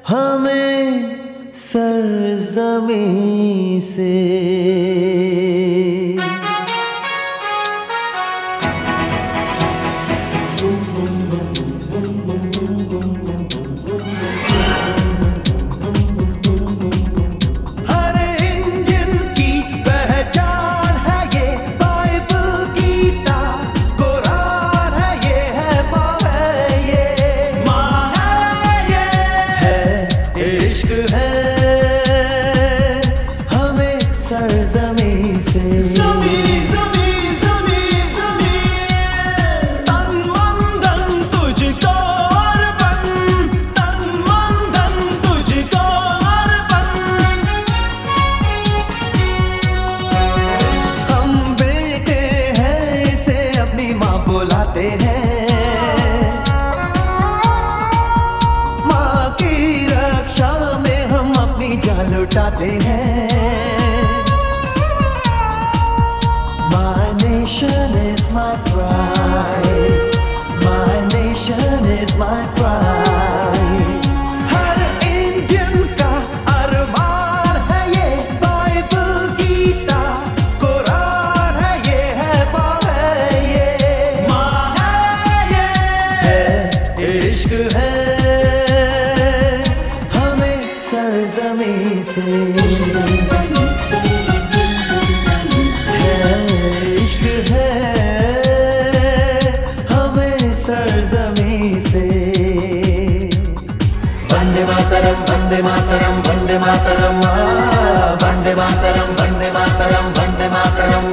हमें सरज़मीं से। लुटाते हैं। My nation is my pride. My nation is my pride. हर इंडियन का अरमान है ये, बाइबल गीता कुरान है ये, है माँ है ये, माँ है ये, है इश्क है हमें सरज़मीं से। वंदे मातरम वंदे मातरम वंदे मातरम वंदे मातरम वंदे मातरम।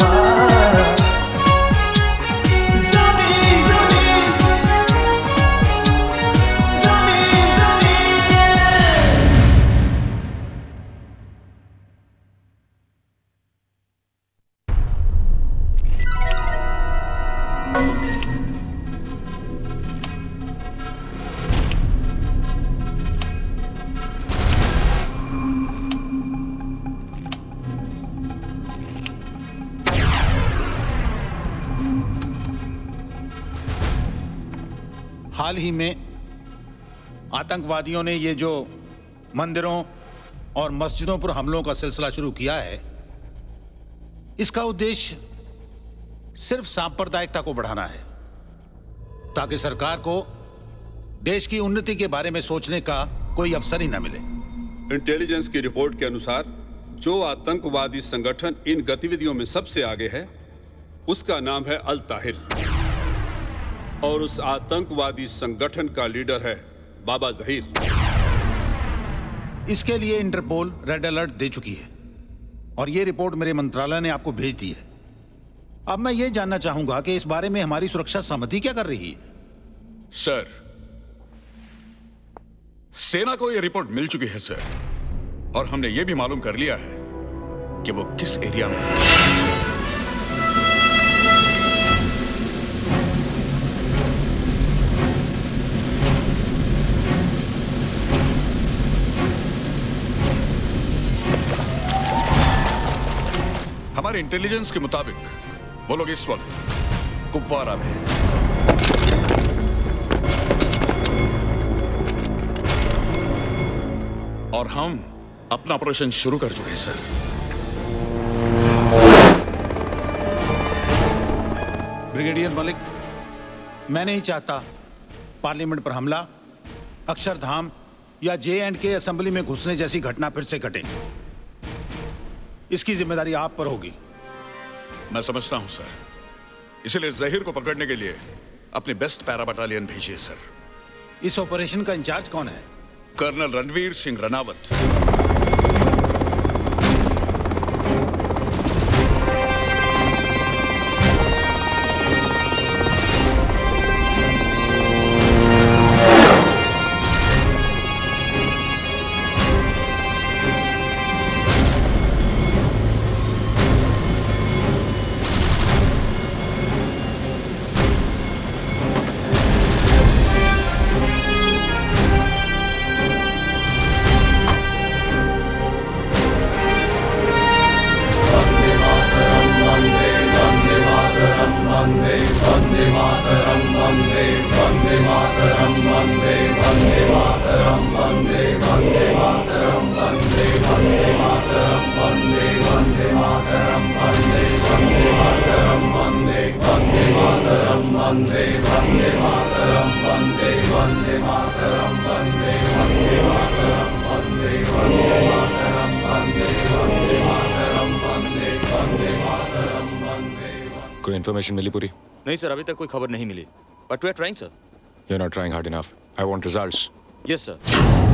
हाल ही में आतंकवादियों ने ये जो मंदिरों और मस्जिदों पर हमलों का सिलसिला शुरू किया है, इसका उद्देश्य सिर्फ सांप्रदायिकता को बढ़ाना है ताकि सरकार को देश की उन्नति के बारे में सोचने का कोई अवसर ही न मिले। इंटेलिजेंस की रिपोर्ट के अनुसार जो आतंकवादी संगठन इन गतिविधियों में सबसे आगे है उसका नाम है अल ताहिर, और उस आतंकवादी संगठन का लीडर है बाबा ज़हीर। इसके लिए इंटरपोल रेड अलर्ट दे चुकी है और ये रिपोर्ट मेरे मंत्रालय ने आपको भेज दी है। अब मैं ये जानना चाहूंगा कि इस बारे में हमारी सुरक्षा समिति क्या कर रही है। सर, सेना को यह रिपोर्ट मिल चुकी है सर, और हमने यह भी मालूम कर लिया है कि वो किस एरिया में है। हमारे इंटेलिजेंस के मुताबिक वो लोग इस वक्त कुपवारा में हैं। और हम अपना ऑपरेशन शुरू कर चुके हैं सर। ब्रिगेडियर मलिक, मैं नहीं चाहता पार्लियामेंट पर हमला, अक्षरधाम या J&K असेंबली में घुसने जैसी घटना फिर से घटे। इसकी जिम्मेदारी आप पर होगी। मैं समझता हूं सर, इसलिए ज़हीर को पकड़ने के लिए अपनी बेस्ट पैरा बटालियन भेजिए सर। इस ऑपरेशन का इंचार्ज कौन है? कर्नल रणवीर सिंह रनावत। वंदे वंदे मातरम वंदे वंदे मातरम वंदे वंदे मातरम वंदे वंदे मातरम वंदे वंदे मातरम वंदे वंदे मातरम वंदे। कोई इन्फॉर्मेशन मिली पूरी? नहीं सर, अभी तक कोई खबर नहीं मिली, but we are trying sir. You are not trying hard enough. I want results. Yes sir.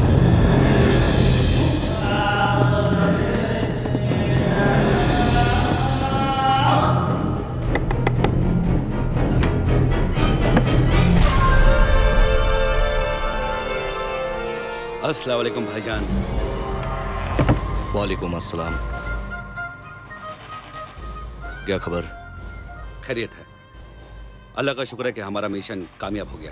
अस्सलाम वालेकुम भाईजान। वालेकुम अस्सलाम। क्या खबर? खैरियत है, अल्लाह का शुक्र है कि हमारा मिशन कामयाब हो गया।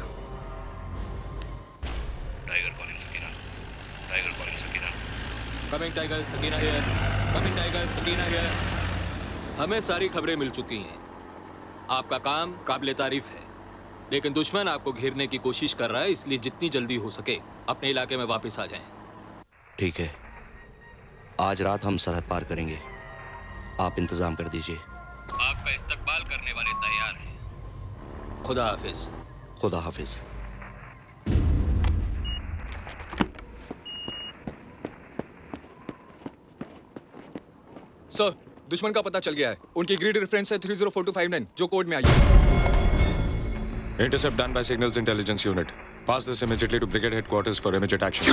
Tiger calling Sakina, tiger calling Sakina. Coming tiger Sakina here, coming tiger Sakina here. हमें सारी खबरें मिल चुकी हैं। आपका काम काबिले तारीफ है, लेकिन दुश्मन आपको घेरने की कोशिश कर रहा है, इसलिए जितनी जल्दी हो सके अपने इलाके में वापस आ जाएं। ठीक है, आज रात हम सरहद पार करेंगे, आप इंतजाम कर दीजिए। आपका इस्तकबाल करने वाले तैयार हैं। खुदा हाफिज। खुदा हाफिज। सर, दुश्मन का पता चल गया है। उनकी ग्रिड रेफरेंस है 304259 जो कोड में आई है। Intercept done by Signals Intelligence Unit. Pass this immediately to Brigade Headquarters for immediate action.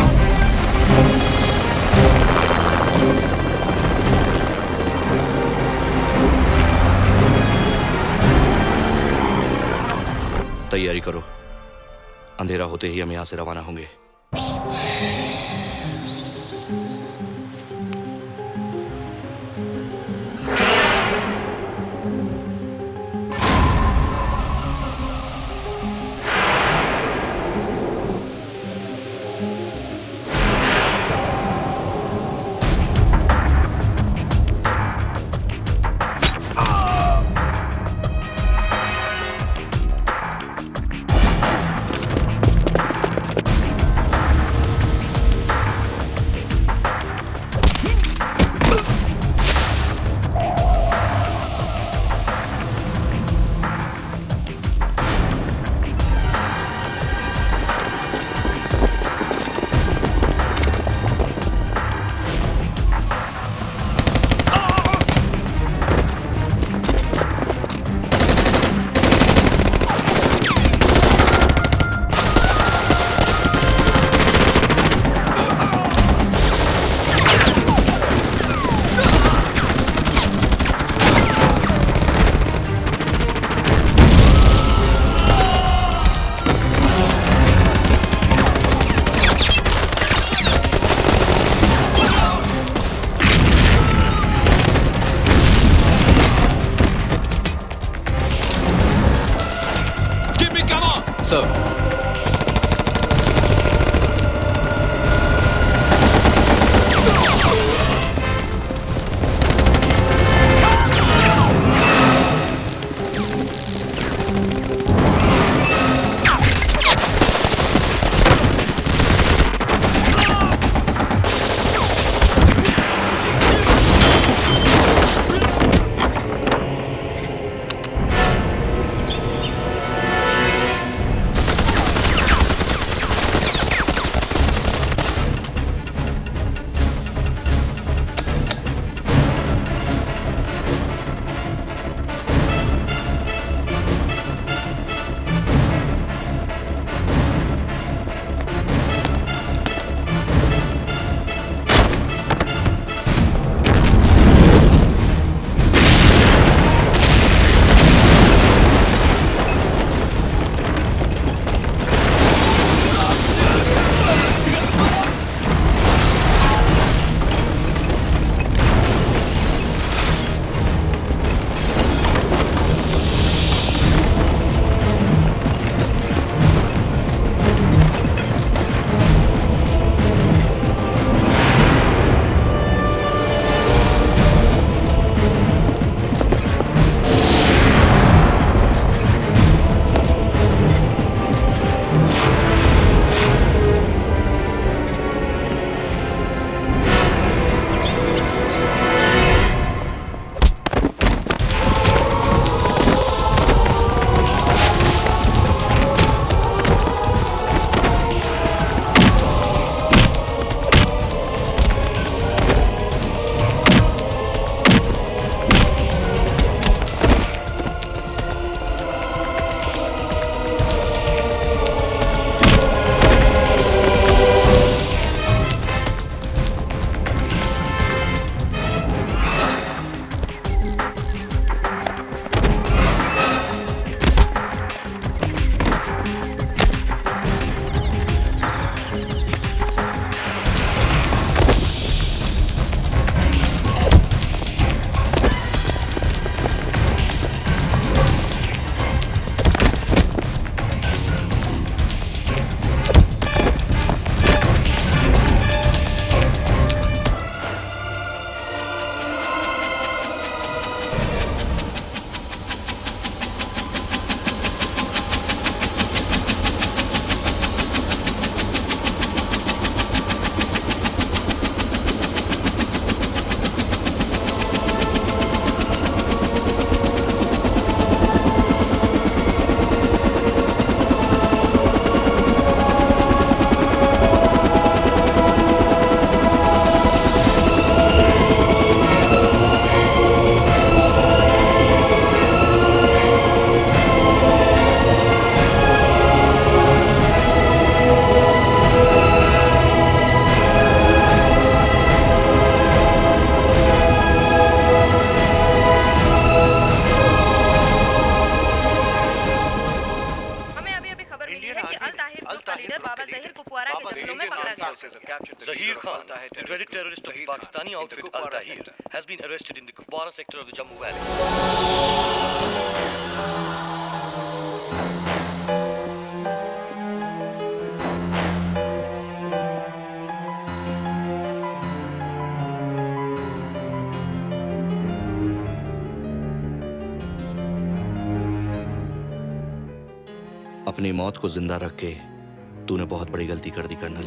तैयारी करो, अंधेरा होते ही हम यहाँ से रवाना होंगे। Zahir Khan, the dreaded terrorist of the Pakistani outfit Al-Tahir, has been arrested in the Kupwara sector of the Jammu Valley. अपनी मौत को जिंदा रख के तूने बहुत बड़ी गलती कर दी कर्नल।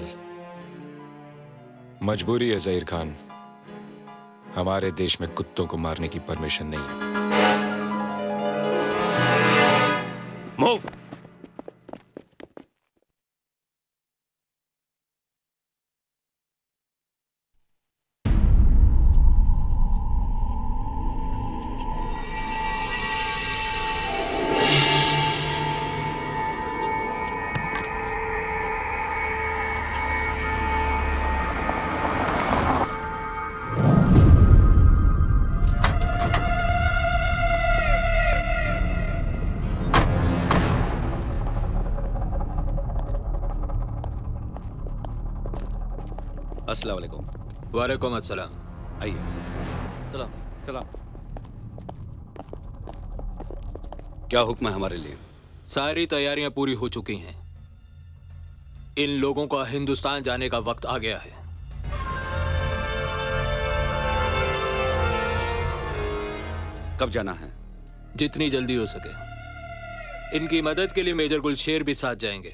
मजबूरी है ज़हीर खान, हमारे देश में कुत्तों को मारने की परमिशन नहीं है। मूव। अस्सलाम वालेकुम। वालेकुम अस्सलाम। आइए। सलाम। सलाम। क्या हुक्म है हमारे लिए? सारी तैयारियां पूरी हो चुकी हैं। इन लोगों का हिंदुस्तान जाने का वक्त आ गया है। कब जाना है? जितनी जल्दी हो सके। इनकी मदद के लिए मेजर गुलशेर भी साथ जाएंगे।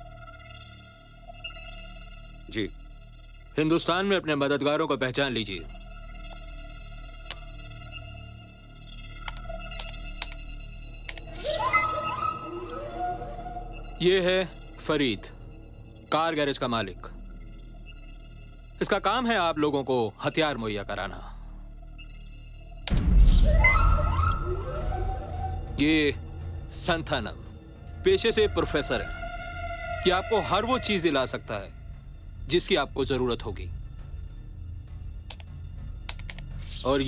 जी। हिंदुस्तान में अपने मददगारों को पहचान लीजिए। ये है फरीद, कार गैरेज का मालिक। इसका काम है आप लोगों को हथियार मुहैया कराना। ये संथानम पेशे से प्रोफेसर है कि आपको हर वो चीज दिला सकता है जिसकी आपको जरूरत होगी। और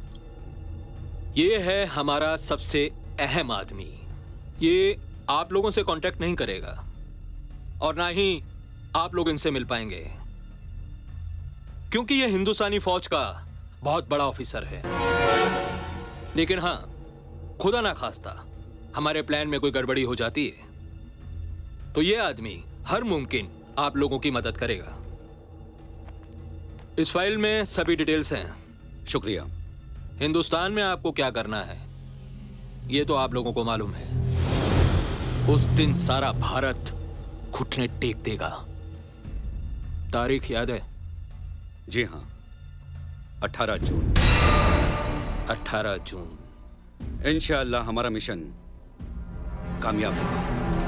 ये है हमारा सबसे अहम आदमी। ये आप लोगों से कांटेक्ट नहीं करेगा और ना ही आप लोग इनसे मिल पाएंगे, क्योंकि ये हिंदुस्तानी फौज का बहुत बड़ा ऑफिसर है। लेकिन हां, खुदा ना खास्ता हमारे प्लान में कोई गड़बड़ी हो जाती है तो ये आदमी हर मुमकिन आप लोगों की मदद करेगा। इस फाइल में सभी डिटेल्स हैं। शुक्रिया। हिंदुस्तान में आपको क्या करना है ये तो आप लोगों को मालूम है। उस दिन सारा भारत घुटने टेक देगा। तारीख याद है? जी हाँ, 18 जून। 18 जून। इंशाअल्लाह हमारा मिशन कामयाब होगा।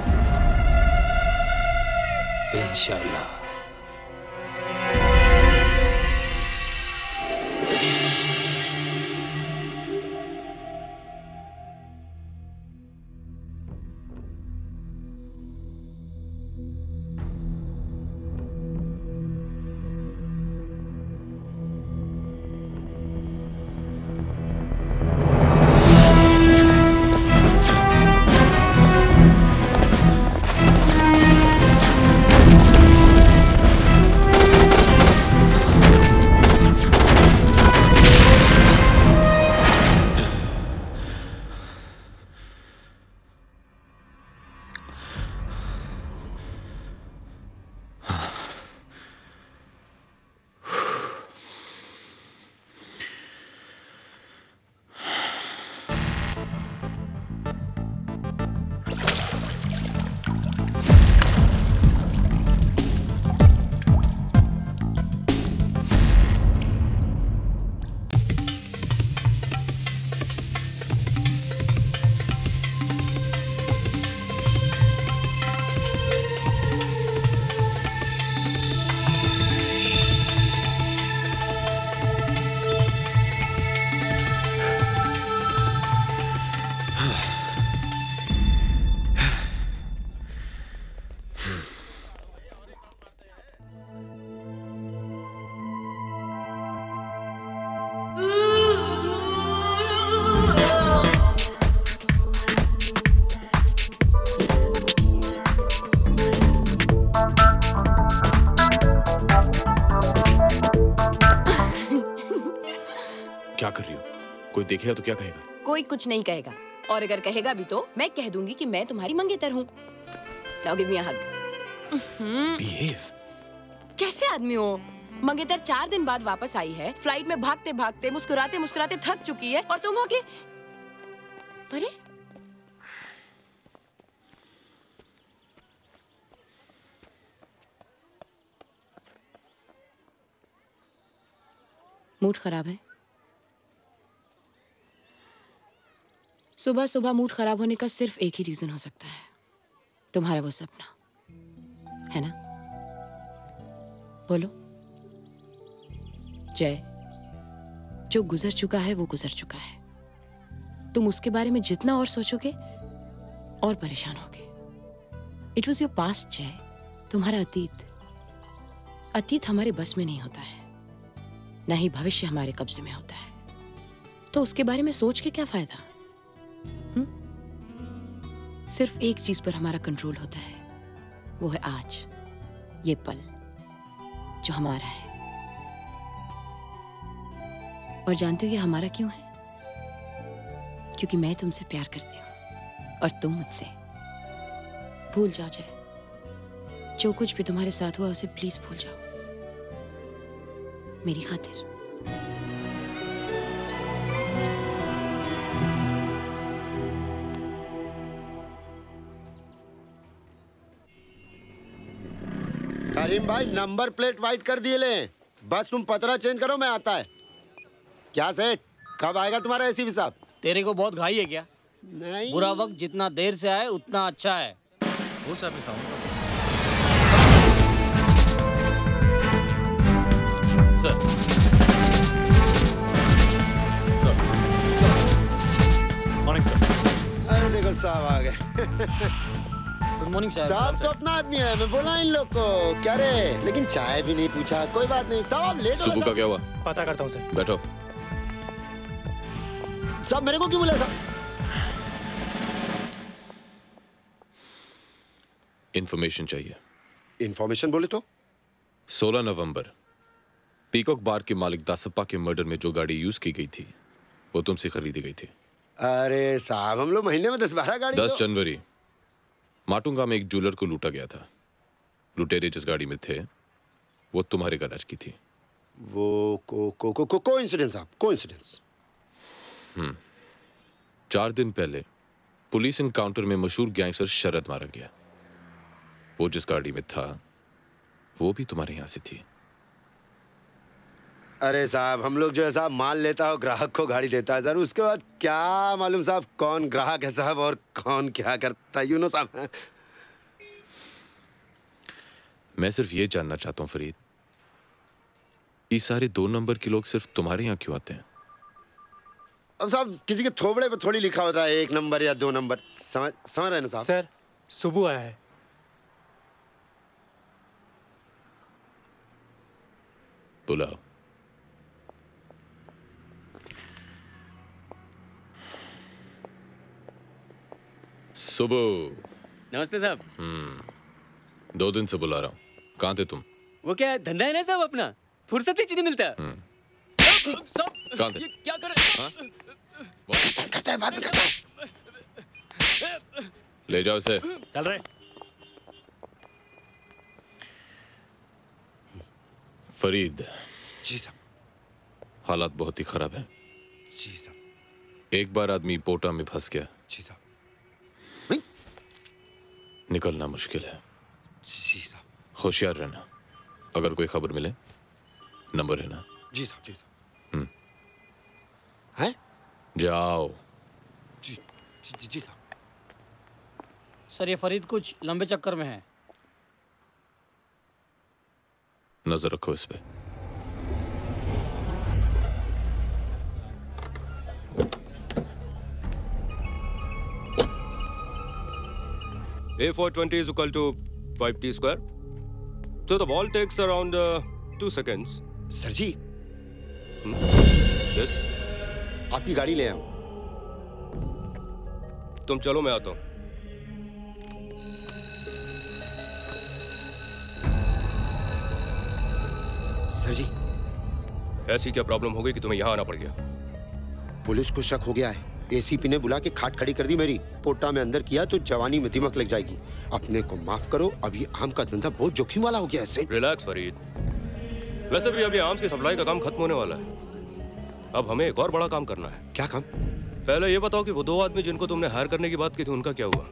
इंशाअल्लाह। क्या कर रही हो? कोई देखेगा तो क्या कहेगा? कोई कुछ नहीं कहेगा, और अगर कहेगा भी तो मैं कह दूंगी कि मैं तुम्हारी मंगेतर हूँ। Now give me a hug. Behave. कैसे आदमी हो? मंगेतर 4 दिन बाद वापस आई है, फ्लाइट में भागते भागते मुस्कुराते मुस्कुराते थक चुकी है, और तुम हो के अरे मूड खराब है। सुबह सुबह मूड खराब होने का सिर्फ एक ही रीजन हो सकता है, तुम्हारा वो सपना, है ना? बोलो। जय, जो गुजर चुका है वो गुजर चुका है। तुम उसके बारे में जितना और सोचोगे और परेशान होगे। इट वॉज योर पास्ट जय, तुम्हारा अतीत। अतीत हमारे बस में नहीं होता है, ना ही भविष्य हमारे कब्जे में होता है, तो उसके बारे में सोच के क्या फायदा? सिर्फ एक चीज पर हमारा कंट्रोल होता है, वो है आज, ये पल जो हमारा है। और जानते हो ये हमारा क्यों है? क्योंकि मैं तुमसे प्यार करती हूँ और तुम मुझसे। भूल जाओ जय, जो कुछ भी तुम्हारे साथ हुआ उसे प्लीज भूल जाओ, मेरी खातिर। करीम भाई नंबर प्लेट वाइट कर दिए ले, बस तुम पतरा चेंज करो, मैं आता है। क्या सेठ, कब आएगा तुम्हारा एसी भी साहब? तेरे को बहुत घाई है क्या? नहीं, बुरा वक्त जितना देर से आए उतना अच्छा है। वो साहब सर। Morning sir. अरे देखो साहब आ गए। गुड मॉर्निंग साहब। साहब तो अपना आदमी है, मैं बोला इन लोग को क्या रे, लेकिन चाय भी नहीं पूछा। कोई बात नहीं साहब, लेट हो। सुबह का क्या हुआ? पता करता हूँ सर। बैठो। साहब मेरे को क्यों बुलाया साहब? इंफॉर्मेशन चाहिए। इंफॉर्मेशन बोले तो? 16 नवंबर पीकॉक बार के मालिक दासप्पा के मर्डर में जो गाड़ी यूज की गई थी वो तुमसे खरीदी गई थी। अरे साहब हम लोग महीने में 10-12 गाड़ी। 10 जनवरी माटुंगा में एक ज्वेलर को लूटा गया था। लुटेरे जिस गाड़ी में थे वो तुम्हारे गैराज की थी। वो कोइंसिडेंस साहब, कोइंसिडेंस। 4 दिन पहले पुलिस इनकाउंटर में मशहूर गैंगस्टर शरद मारा गया। वो जिस गाड़ी में था वो भी तुम्हारे यहां से थी। अरे साहब हम लोग जो है साहब माल लेता हो, ग्राहक को गाड़ी देता है सर, उसके बाद क्या मालूम साहब कौन ग्राहक है साहब और कौन क्या करता है, यू नो साहब। मैं सिर्फ ये जानना चाहता हूं फरीद, ये सारे 2 नंबर के लोग सिर्फ तुम्हारे यहाँ क्यों आते हैं? अब साहब किसी के थोबड़े पे थोड़ी लिखा होता है 1 नंबर या 2 नंबर, समझ रहे हैं ना साहब? सर सुबह आया है। बुलाओ। सुबह। नमस्ते साहब। 2 दिन से बुला रहा हूँ, कहाँ थे तुम? वो क्या धंधा है ना साहब अपना, फुर्सत ही नहीं मिलता। कहाँ थे? क्या कर रहे हैं? करता है, बात करता है। ले जाओ इसे। चल रहे। फरीद। जी साहब। हालात बहुत ही खराब हैं। जी साहब। एक बार आदमी पोटा में फंस गया, जी साहब, निकलना मुश्किल है। जी साहब। होशियार रहना, अगर कोई खबर मिले नंबर है ना? जी साहब, जी साहब। हैं? जाओ। जी जी जी साहब। सर ये फरीद कुछ लंबे चक्कर में है। नजर रखो इस पे। A420 is equal to 5t square. So the ball takes around 2 seconds. Sir जी। Yes. आपकी गाड़ी ले आऊं। तुम चलो मैं आता हूं। सर जी। ऐसी क्या प्रॉब्लम हो गई कि तुम्हें यहां आना पड़ गया? पुलिस को शक हो गया है। एसीपी ने बुला के खाट खड़ी कर दी मेरी। पोटा में अंदर किया तो जवानी में दिमक लग जाएगी। अपने को माफ करो, अभी आम का धंधा बहुत जोखिम वाला हो गया है। रिलैक्स फरीद। वैसे भी अभी आर्म्स की सप्लाई का काम खत्म होने वाला है। अब हमें एक और बड़ा काम करना है। क्या काम? पहले ये बताओ कि वो 2 आदमी जिनको तुमने हायर करने की बात की थी उनका क्या हुआ?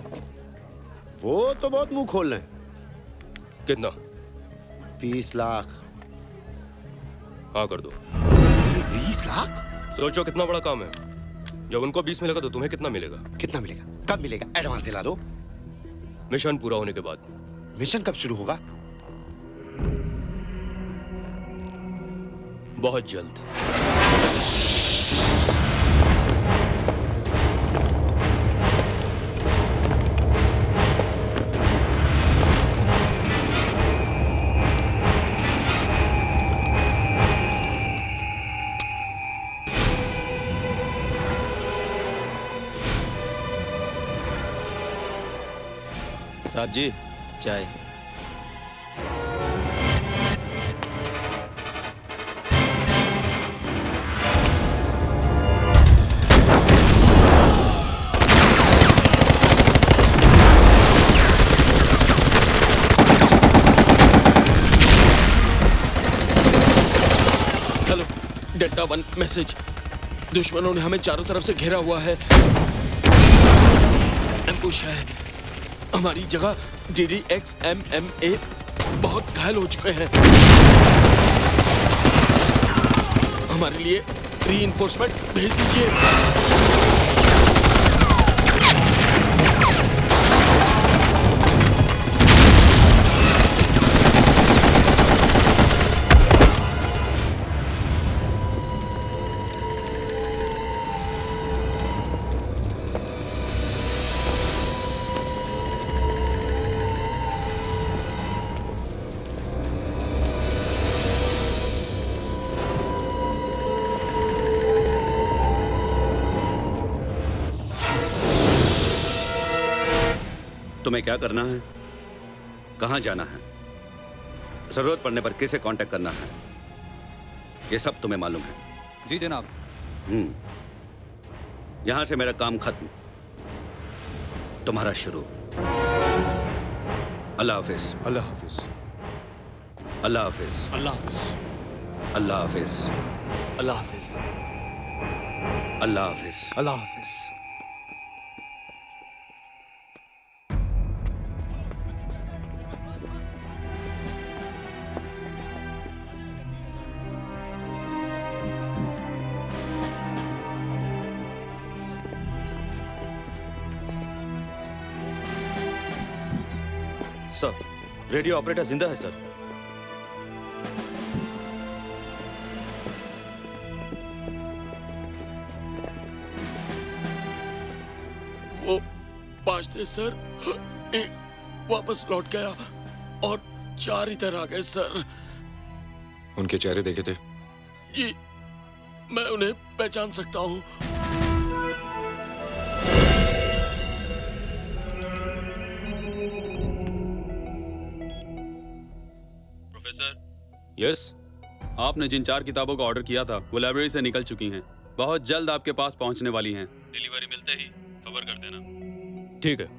वो तो बहुत मुंह खोल रहे हैं। कितना? 20 लाख। हाँ कर दो। 20 लाख? सोचो कितना बड़ा काम है। जब उनको 20 मिलेगा तो तुम्हें कितना मिलेगा? कितना मिलेगा? कब मिलेगा? एडवांस दिला दो। मिशन पूरा होने के बाद। मिशन कब शुरू होगा? बहुत जल्द। साहब जी, चाय। Hello, delta 1 message. दुश्मनों ने हमें चारों तरफ से घेरा हुआ है। एम्बुश है। हमारी जगह DDXMMA बहुत घायल हो चुके हैं। हमारे लिए रीइंफोर्समेंट भेज दीजिए। तुम्हें क्या करना है, कहां जाना है, जरूरत पड़ने पर किसे कांटेक्ट करना है, ये सब तुम्हें मालूम है? जी जनाब। यहां से मेरा काम खत्म, तुम्हारा शुरू। अल्लाह हाफिज। अल्लाह हाफिज। अल्लाह हाफिज। अल्लाह हाफिज। अल्लाह हाफिज। अल्लाह हाफिज। अल्लाह हाफिज। अल्लाह हाफिज। सर, रेडियो ऑपरेटर जिंदा है सर। वो 5 थे सर, एक वापस लौट गया और 4 इधर आ गए सर। उनके चेहरे देखे थे? जी, मैं उन्हें पहचान सकता हूँ। यस, आपने जिन 4 किताबों का ऑर्डर किया था वो लाइब्रेरी से निकल चुकी हैं। बहुत जल्द आपके पास पहुंचने वाली हैं। डिलीवरी मिलते ही खबर कर देना। ठीक है।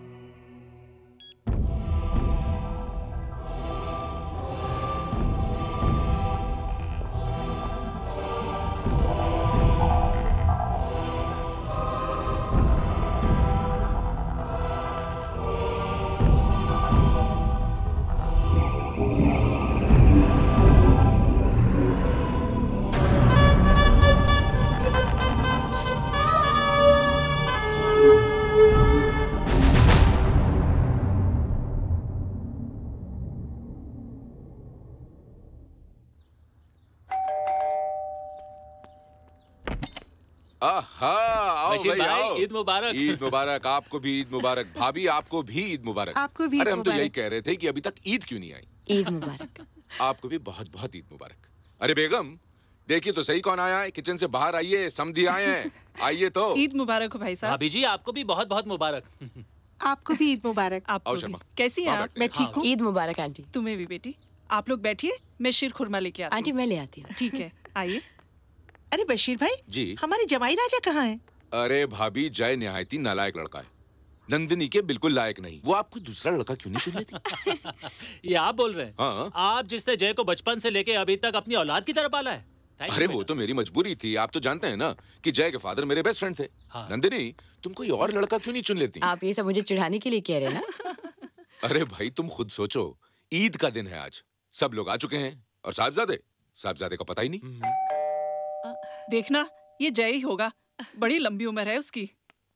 ईद मुबारक। ईद मुबारक। आपको भी ईद मुबारक। भाभी आपको भी ईद मुबारक। आपको भी। अरे हम तो यही कह रहे थे कि अभी तक ईद क्यों नहीं आई। ईद मुबारक। आपको भी बहुत बहुत ईद मुबारक। अरे बेगम, देखिए तो सही कौन आया है। किचन से बाहर आइए, समधी आए हैं। आइए तो। ईद मुबारक हो भाई साहब। भाभी जी, आपको भी बहुत बहुत मुबारक। आपको भी ईद मुबारक। आपको भी। कैसी हैं आप? मैं ठीक हूँ। ईद मुबारक आंटी। तुम्हें भी बेटी। आप लोग बैठिए, मैं शीर खुरमा लेके आती हूँ। आंटी मैं ले आती हूँ। ठीक है, आइए। अरे बशीर भाई जी हमारे जमाई राजा कहाँ हैं? अरे भाभी, जय निहायती नालायक लड़का है, नंदिनी के बिल्कुल लायक नहीं। वो आपको दूसरा लड़का क्यों नहीं चुन लेती? ये आप बोल रहे हैं? हाँ। आप जिसने जय को बचपन से लेके अभी तक अपनी औलाद की तरह पाला है। अरे वो तो मेरी मजबूरी थी। आप तो जानते हैं ना कि जय के फादर मेरे बेस्ट फ्रेंड थे। हाँ। नंदिनी, तुम कोई और लड़का क्यों नहीं चुन लेती? आप ये सब मुझे चिढ़ाने के लिए कह रहे हैं ना? अरे भाई तुम खुद सोचो, ईद का दिन है आज, सब लोग आ चुके हैं और साहबजादे का पता ही नहीं। देखना ये जय ही होगा, बड़ी लंबी उम्र है उसकी।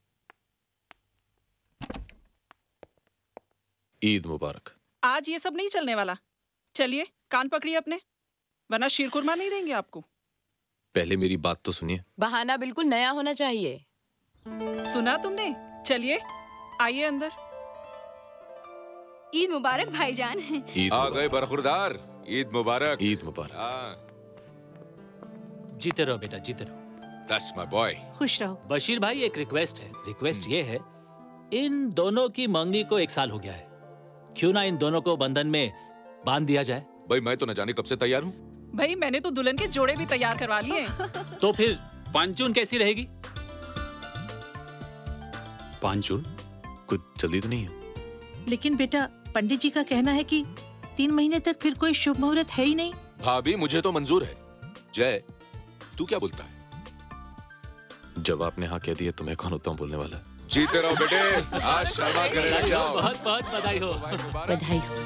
ईद मुबारक। आज ये सब नहीं चलने वाला, चलिए कान पकड़िए अपने, वरना शीरकुरमा नहीं देंगे आपको। पहले मेरी बात तो सुनिए। बहाना बिल्कुल नया होना चाहिए। सुना तुमने? चलिए आइए अंदर। ईद मुबारक भाईजान। आ गए बरखुरदार, ईद मुबारक। ईद मुबारक। जीते रहो बेटा, जीते रहो। That's my boy। खुश रहो। बशीर भाई एक रिक्वेस्ट है, रिक्वेस्ट ये है, इन दोनों की मंगनी को 1 साल हो गया है, क्यों ना इन दोनों को बंधन में बांध दिया जाए। भाई मैं तो न जाने कब से तैयार हूँ। भाई मैंने तो दुल्हन के जोड़े भी तैयार करवा लिए। तो फिर पांचून कैसी रहेगी? पांचून? कुछ जल्दी तो नहीं है? लेकिन बेटा पंडित जी का कहना है कि 3 महीने तक फिर कोई शुभ मुहूर्त है ही नहीं। भाभी मुझे तो मंजूर है। जय तू क्या बोलता है? जब आपने हाँ कह दिया तो मैं कौन होता हूँ बोलने वाला? जीते रहो बेटे, आज शर्मा करे जाओ। बहुत बहुत बधाई हो। बधाई हो।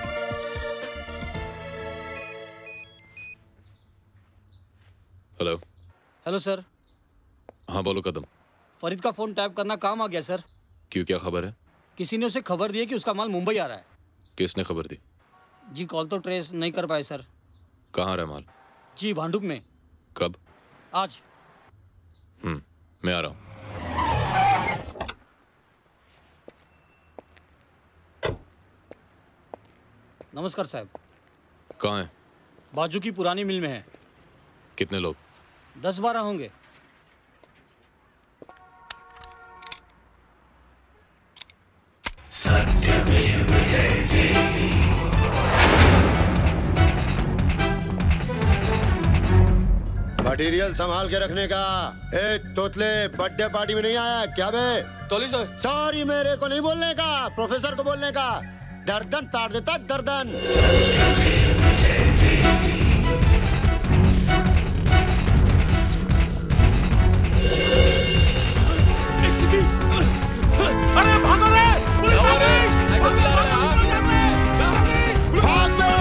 हेलो। Hello sir. हाँ बोलो कदम। फरीद का फोन टैप करना काम आ गया सर। क्यों, क्या खबर है? किसी ने उसे खबर दी है कि उसका माल मुंबई आ रहा है। किसने खबर दी? जी कॉल तो ट्रेस नहीं कर पाए सर। कहाँ रहा माल? जी भांडुप में। कब? आज। मैं आ रहा हूँ। नमस्कार साहब। कहाँ है? बाजू की पुरानी मिल में है। कितने लोग? 10-12 होंगे। सत्यमेव जयते। मटेरियल संभाल के रखने का। ए तोतले, बर्थडे पार्टी में नहीं आया क्या बे? तोली सर। सॉरी मेरे को नहीं बोलने का, प्रोफेसर को बोलने का। दर्दन ताड़ देता दर्दन। अरे भागो रे, पुलिस आ गई। भाग लो।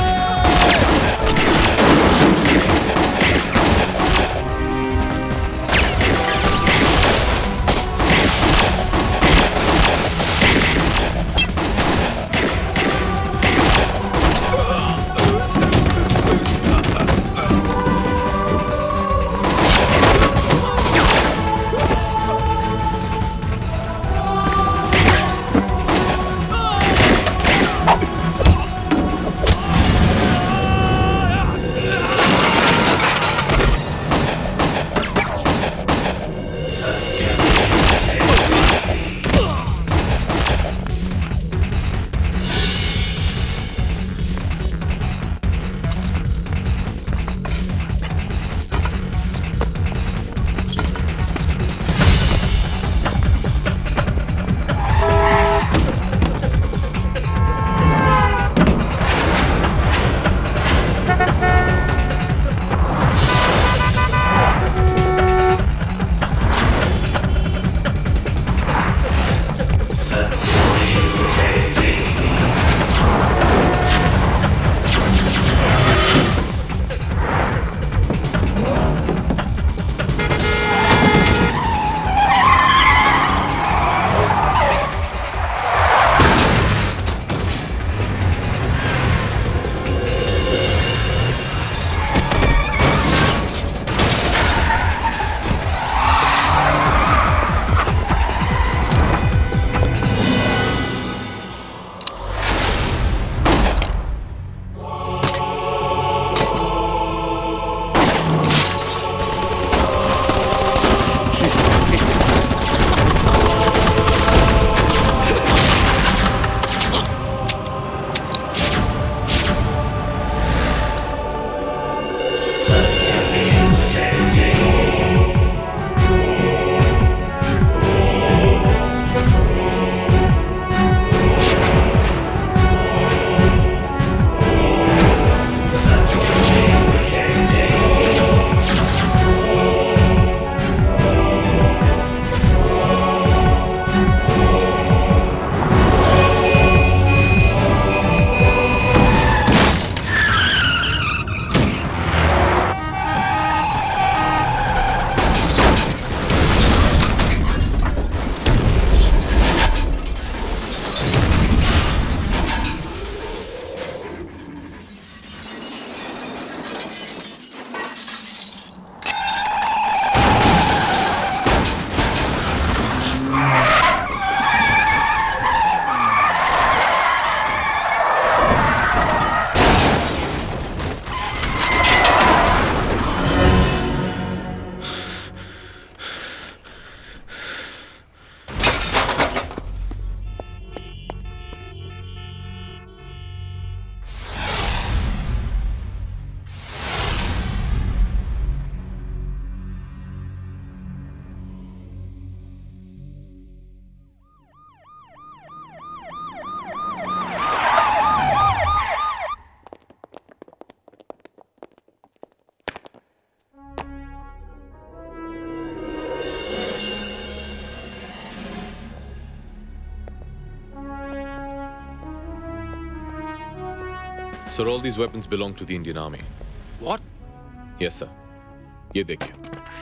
Sir, all these weapons belong to the Indian Army. What? Yes, sir. ये देखिए.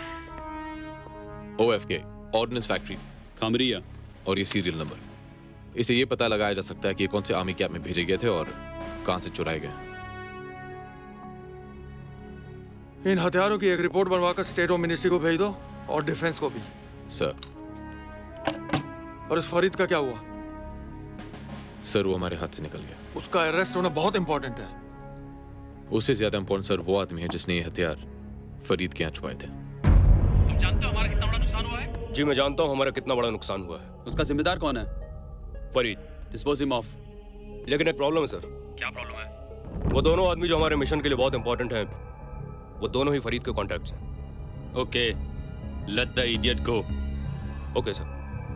OFK, Ordnance Factory. खामरिया. और ये सीरियल नंबर. इसे ये पता लगाया जा सकता है कि ये कौन से आर्मी कैंप में भेजे गए थे और कहां से चुराए गए. इन हथियारों की एक रिपोर्ट बनवाकर स्टेट होम मिनिस्ट्री को भेज दो और डिफेंस को भी. सर. और इस फरीद का क्या हुआ? सर, वो हमारे हाथ से निकल गया. उसका अरेस्ट होना बहुत इंपॉर्टेंट है. उससे ज्यादा इंपॉर्टेंट सर वो आदमी है जिसने ये हथियार फरीद के यहाँ छुपाए थे. तुम जानते हो हमारा कितना बड़ा नुकसान हुआ है? जी मैं जानता हूँ हमारा कितना बड़ा नुकसान हुआ है. उसका जिम्मेदार कौन है? फरीद. Dispose him off. लेकिन एक प्रॉब्लम है सर. क्या प्रॉब्लम है? वो दोनों आदमी जो हमारे मिशन के लिए बहुत इंपॉर्टेंट हैं, वो दोनों ही फरीद के कॉन्टैक्ट्स हैं. Okay, let the idiot go. Okay sir.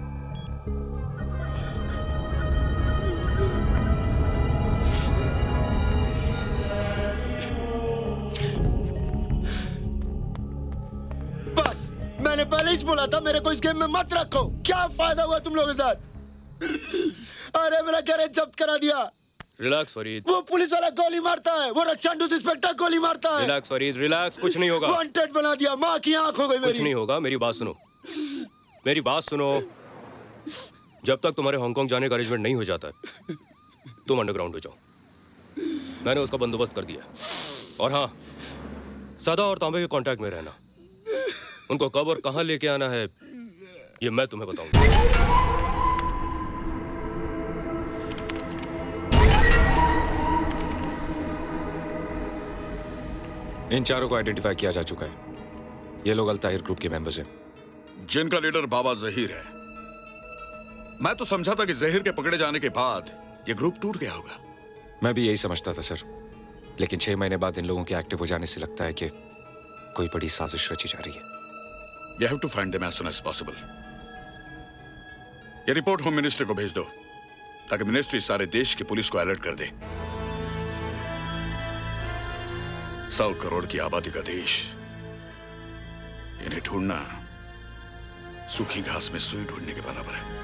बस मैंने पहले ही बोला था मेरे को इस गेम में मत रखो. क्या फायदा हुआ तुम लोगों के साथ? अरे मेरा गैरेज जब्त करा दिया. रिलैक्स फरीद. वो पुलिस वाला गोली मारता है, वो रक्षांडू इंस्पेक्टर गोली मारता है. Relax Farid, relax. कुछ नहीं होगा. वांटेड बना दिया. माँ की आंख हो गई मेरी. कुछ नहीं होगा. मेरी बात सुनो, मेरी बात सुनो. जब तक तुम्हारे हांगकांग जाने का अरेंजमेंट नहीं हो जाता है, तुम अंडरग्राउंड हो जाओ. मैंने उसका बंदोबस्त कर दिया. और हाँ, सदा और तांबे के कांटेक्ट में रहना. उनको कब और कहां लेके आना है ये मैं तुम्हें बताऊंगा. इन चारों को आइडेंटिफाई किया जा चुका है. ये लोग अल-ताहिर ग्रुप के मेंबर्स हैं, जिनका लीडर बाबा जहीर है. मैं तो समझा था कि जहीर के पकड़े जाने के बाद ये ग्रुप टूट गया होगा. मैं भी यही समझता था सर, लेकिन 6 महीने बाद इन लोगों के एक्टिव हो जाने से लगता है कि कोई बड़ी साजिश रची जा रही है. We have to find them as soon as possible. ये रिपोर्ट होम मिनिस्टर को भेज दो ताकि मिनिस्ट्री सारे देश की पुलिस को अलर्ट कर दे. 100 करोड़ की आबादी का देश, इन्हें ढूंढना सूखी घास में सुई ढूंढने के बराबर है.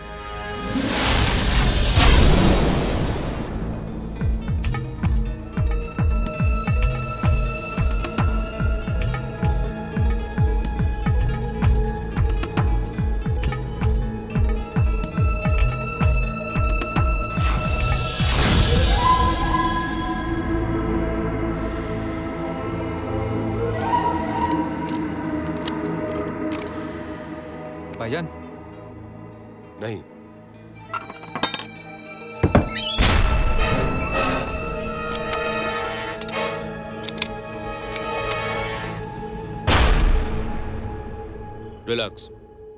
भाईजान. नहीं. रिलैक्स.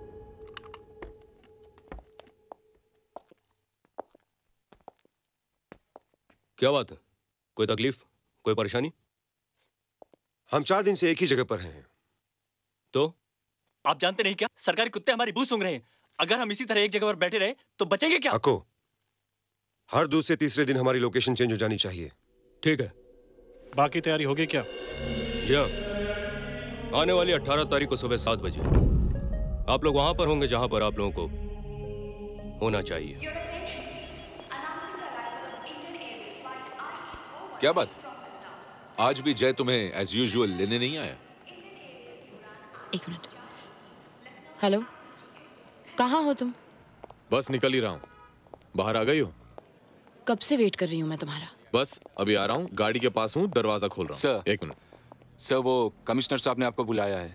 क्या बात है? कोई तकलीफ, कोई परेशानी? हम 4 दिन से एक ही जगह पर हैं. तो आप जानते नहीं क्या, सरकारी कुत्ते हमारी बू सूंघ रहे हैं. अगर हम इसी तरह एक जगह पर बैठे रहे तो बचेंगे क्या? अको, हर दूसरे तीसरे दिन हमारी लोकेशन चेंज हो जानी चाहिए. ठीक है. बाकी तैयारी होगी क्या? जी हाँ, आने वाली 18 तारीख को सुबह 7 बजे आप लोग वहां पर होंगे जहां पर आप लोगों को होना चाहिए. क्या बात? आज भी जय तुम्हें एज यूजुअल लेने नहीं आया? एक मिनट. हेलो, कहाँ हो तुम? बस निकल ही रहा हूँ. बाहर आ गई हो? कब से वेट कर रही हूँ मैं तुम्हारा. बस अभी आ रहा हूँ, गाड़ी के पास हूँ, दरवाजा खोल रहा हूँ. सर, एक मिनट. सर, वो कमिश्नर साहब ने आपको बुलाया है.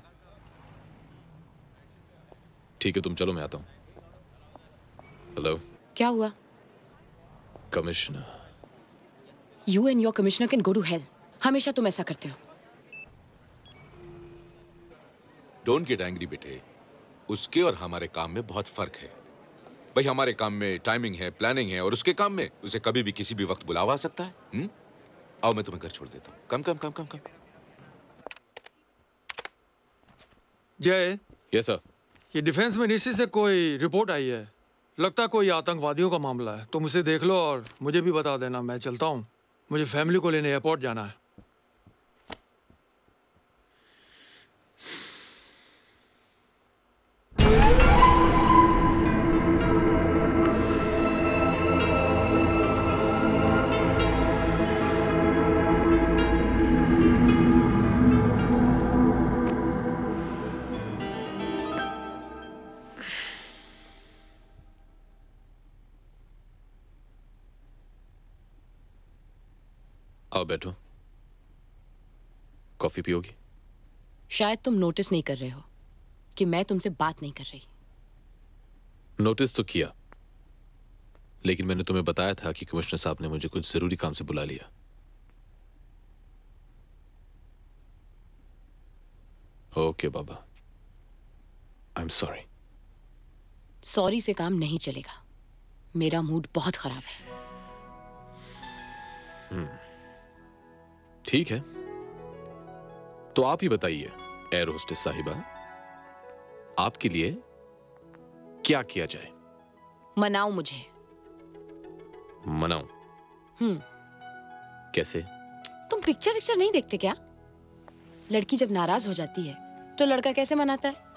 ठीक है, तुम चलो, मैं आता हूँ. हेलो. क्या हुआ? Commissioner. You and your commissioner can go to hell. हमेशा तुम ऐसा करते हो. डोंट गेट एंग्री बेटे. उसके और हमारे काम में बहुत फर्क है. भाई, हमारे काम में टाइमिंग है, प्लानिंग है, और उसके काम में उसे कभी भी किसी भी वक्त बुलावा आ सकता है. आओ, मैं तुम्हें घर छोड़ देता हूँ. कम come come come come. Jay. Yes sir. ये डिफेंस मिनिस्ट्री से कोई रिपोर्ट आई है. लगता है कोई आतंकवादियों का मामला है. तुम उसे देख लो और मुझे भी बता देना. मैं चलता हूँ, मुझे फैमिली को लेने एयरपोर्ट जाना है. आओ बैठो। कॉफी पियोगी? शायद तुम नोटिस नहीं कर रहे हो कि मैं तुमसे बात नहीं कर रही। नोटिस तो किया, लेकिन मैंने तुम्हें बताया था कि कमिश्नर साहब ने मुझे कुछ जरूरी काम से बुला लिया। ओके बाबा, आई एम सॉरी। सॉरी से काम नहीं चलेगा, मेरा मूड बहुत खराब है। ठीक है, तो आप ही बताइए एयर होस्टेस साहिबा, आपके लिए क्या किया जाए? मनाओ मुझे। मनाऊं? कैसे? तुम पिक्चर नहीं देखते क्या? लड़की जब नाराज हो जाती है तो लड़का कैसे मनाता है?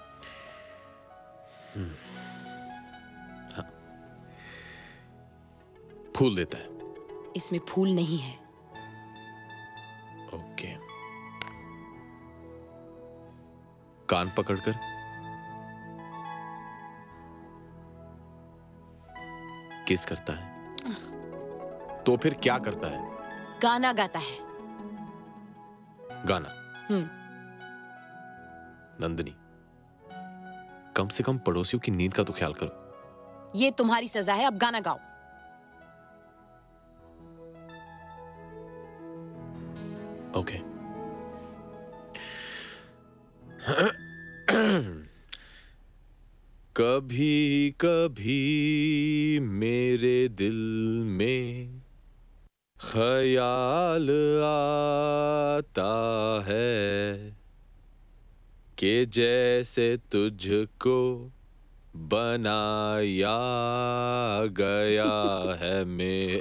हाँ। फूल देता है। इसमें फूल नहीं है। ओके। कान पकड़कर? किस करता है? तो फिर क्या करता है? गाना गाता है। गाना? नंदिनी, कम से कम पड़ोसियों की नींद का तो ख्याल करो। ये तुम्हारी सजा है, अब गाना गाओ। ओके। कभी कभी मेरे दिल में ख्याल आता है कि जैसे तुझको बनाया गया है मैं।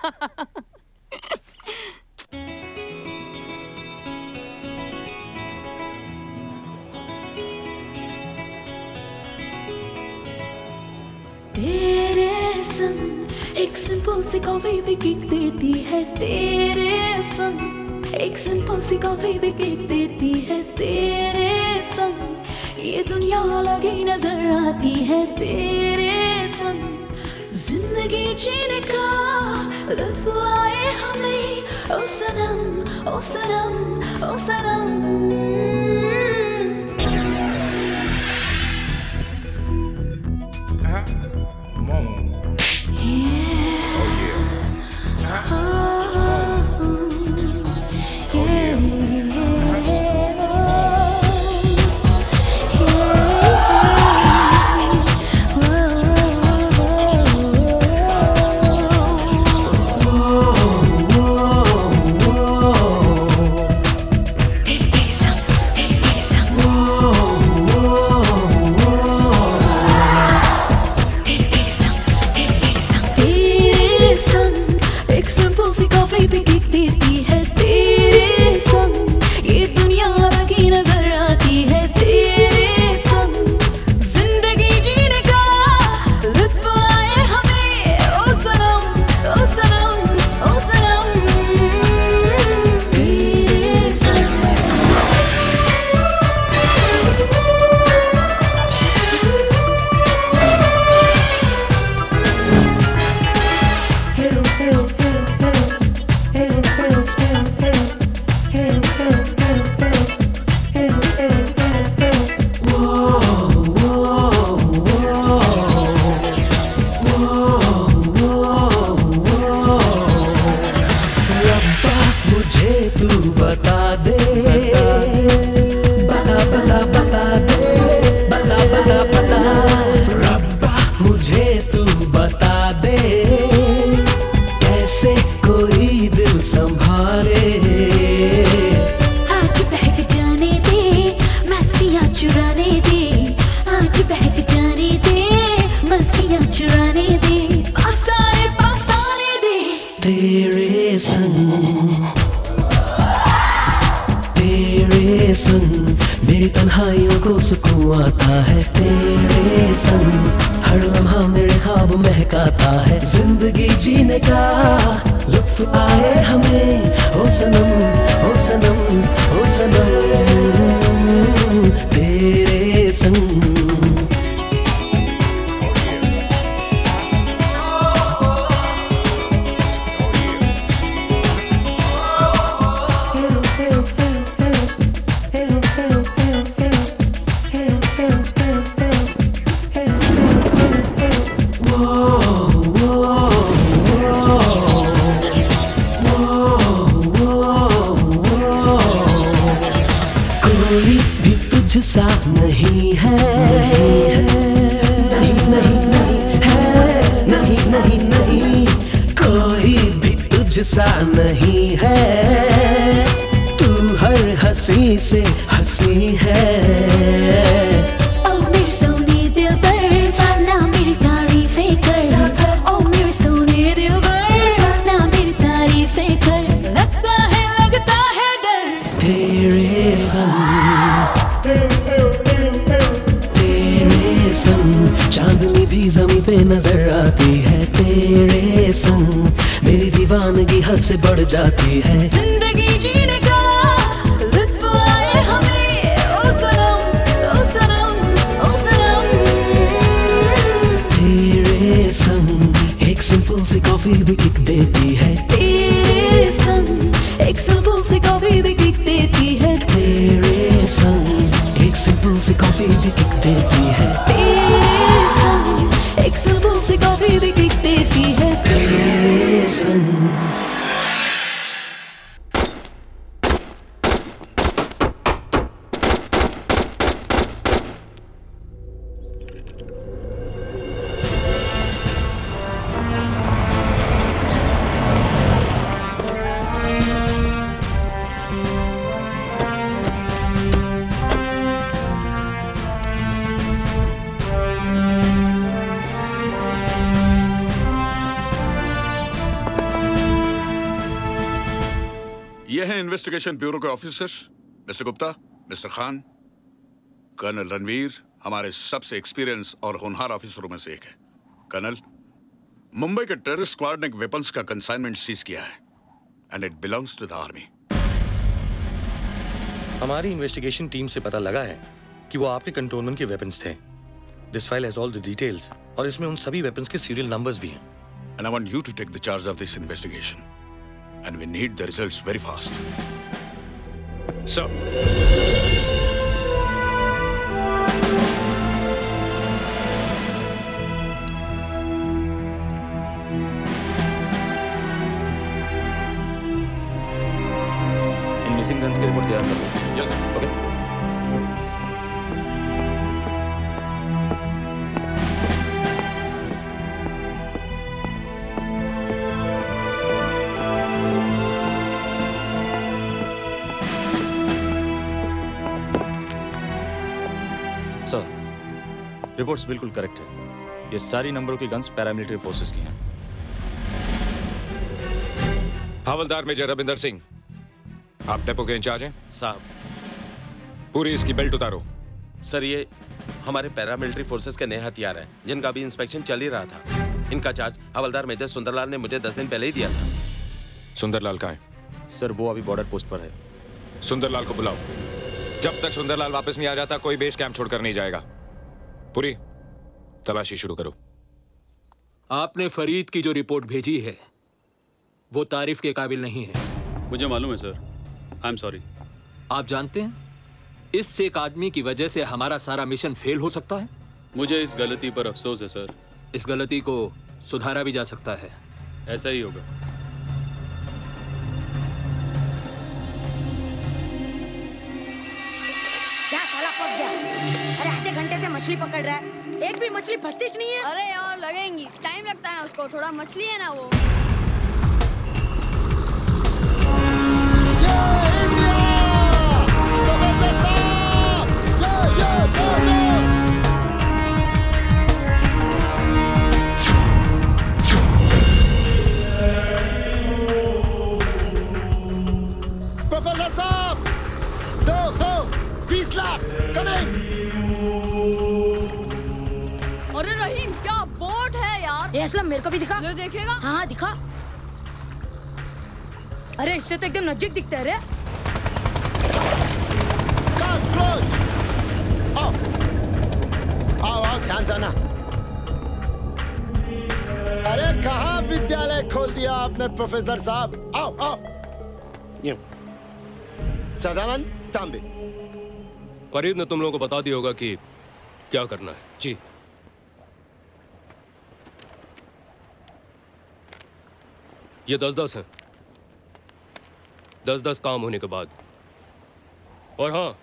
तेरे संग एक सिंपल सी कॉफी भी किक देती है। तेरे संग एक सिंपल सी कॉफी भी किक देती है। तेरे संग ये दुनिया अलग ही नजर आती है। तेरे संग जिंदगी जीने का लुत्फ आए हमें। ओ सनम, ओ सनम, ओ सनम। मेरी तन्हाइयों को सुकून आता है। तेरे संग हर लम्हा मेरे ख्वाब महकाता है। जिंदगी जीने का लुत्फ आए हमें। ओ सनम, ओ सनम, ओ सनम, तेरे संग। कोई भी तुझसा नहीं है, नहीं नहीं नहीं है, नहीं नहीं नहीं, कोई भी तुझसा नहीं है, तू हर हंसी से हंसी है। ओ मेरे सोने दिल पर ना मेरी तारीफें कर, ओ मेरे सोने दिल पर ना मेरी तारीफें कर, लगता है डर तेरे संग, तेरे संग चांदनी भी ज़मीं पे नजर आती है, तेरे संग मेरी दीवानगी हद से बढ़ जाती है। जिंदगी जीने का लुत्फ आए हमें, ओ सनम ओ सनम ओ सनम। तेरे संग एक सिंपल सी कॉफी भी किक देती है, तेरे संग एक सिंपल सी कॉफी भी किक देती है, तेरे संग एक सिंपल सी कॉफी भी किक देती है, तेरे संग एक सिंपल सी कॉफी भी किक देती है, तेरे संग। ये हैं इन्वेस्टिगेशन ब्यूरो के officers mister Gupta, mister Khan. Colonel Ranveer हमारे सबसे एक्सपीरियंस और होनहार ऑफिसरों में से एक है। कर्नल, मुंबई के टेररिस्ट स्क्वाड ने वेपन्स का कंसाइनमेंट सीज किया है and it belongs to the army. हमारी इन्वेस्टिगेशन टीम से पता लगा है कि वो आपके कंटोनमेंट के वेपन्स थे। This file has all the details और इसमें उन सभी वेपन्स के सीरियल नंबर्स भी हैं। And I want you to take the charge of this investigation and we need the results very fast. Sir. इन मिसिंग गन्स की रिपोर्ट तैयार कर लो। Yes okay. रिपोर्ट्स बिल्कुल करेक्ट है। ये सारी नंबरों की गन्स पैरामिलिट्री फोर्सेस की हैं। हवलदार मेजर रविंदर सिंह, आप डेपो के इंचार्ज हैं? साहब, पूरी इसकी बेल्ट उतारो। सर ये हमारे पैरामिलिट्री फोर्सेस के नए हथियार हैं जिनका भी इंस्पेक्शन चल ही रहा था। इनका चार्ज हवलदार मेजर सुंदरलाल ने मुझे 10 दिन पहले ही दिया था। सुंदरलाल कहाँ है? सर वो अभी बॉर्डर पोस्ट पर है। सुंदरलाल को बुलाओ। जब तक सुंदरलाल वापस नहीं आ जाता कोई बेस कैंप छोड़कर नहीं जाएगा। पूरी तलाशी शुरू करो। आपने फरीद की जो रिपोर्ट भेजी है वो तारीफ के काबिल नहीं है। मुझे मालूम है सर, आई एम सॉरी। आप जानते हैं इस एक आदमी की वजह से हमारा सारा मिशन फेल हो सकता है। मुझे इस गलती पर अफसोस है सर। इस गलती को सुधारा भी जा सकता है। ऐसा ही होगा। क्या साला पक गया? अरे आधे घंटे से मछली पकड़ रहा है, एक भी मछली फंसती नहीं है। अरे यार लगेंगी, टाइम लगता है उसको, थोड़ा मछली है ना वो। प्रोफेसर साहब, दो 20 लाख कमिंग। अरे रहीम क्या बोट है यार। ये असलम मेरे को भी दिखा। जो देखेगा। हाँ दिखा। अरे इससे तो एकदम नजदीक दिखता है रे। आओ ध्यान से ना। अरे कहाँ विद्यालय खोल दिया आपने प्रोफेसर साहब। आओ। सदानंद तांबे। फरीद ने तुम लोगों को बता दिया होगा कि क्या करना है। जी। ये 10-10 हैं। 10-10 काम होने के बाद। और हाँ,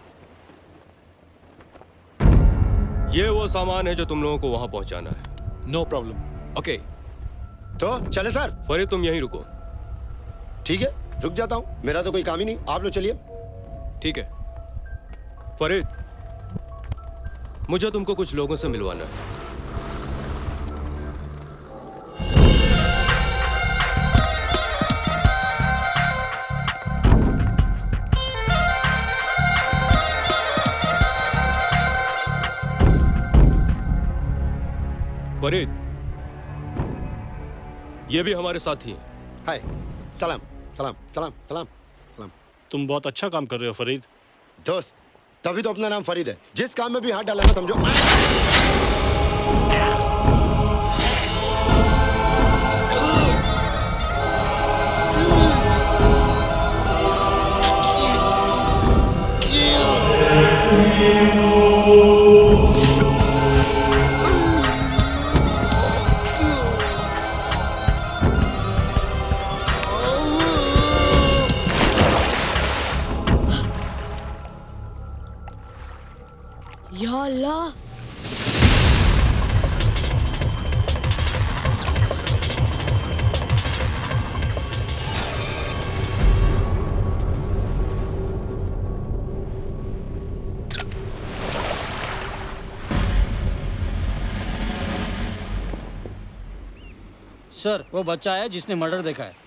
ये वो सामान है जो तुम लोगों को वहां पहुंचाना है। No problem. ओके। तो चले सर। फरीद तुम यहीं रुको। ठीक है, रुक जाता हूँ, मेरा तो कोई काम ही नहीं, आप लोग चलिए। ठीक है। फरीद, मुझे तुमको कुछ लोगों से मिलवाना है। फरीद, ये भी हमारे साथी हैं। हाय, सलाम सलाम सलाम सलाम सलाम। तुम बहुत अच्छा काम कर रहे हो फरीद। दोस्त, तभी तो अपना नाम फरीद है। जिस काम में भी हाथ डाला ना समझो। या अल्लाह, सर, वो बच्चा है जिसने मर्डर देखा है।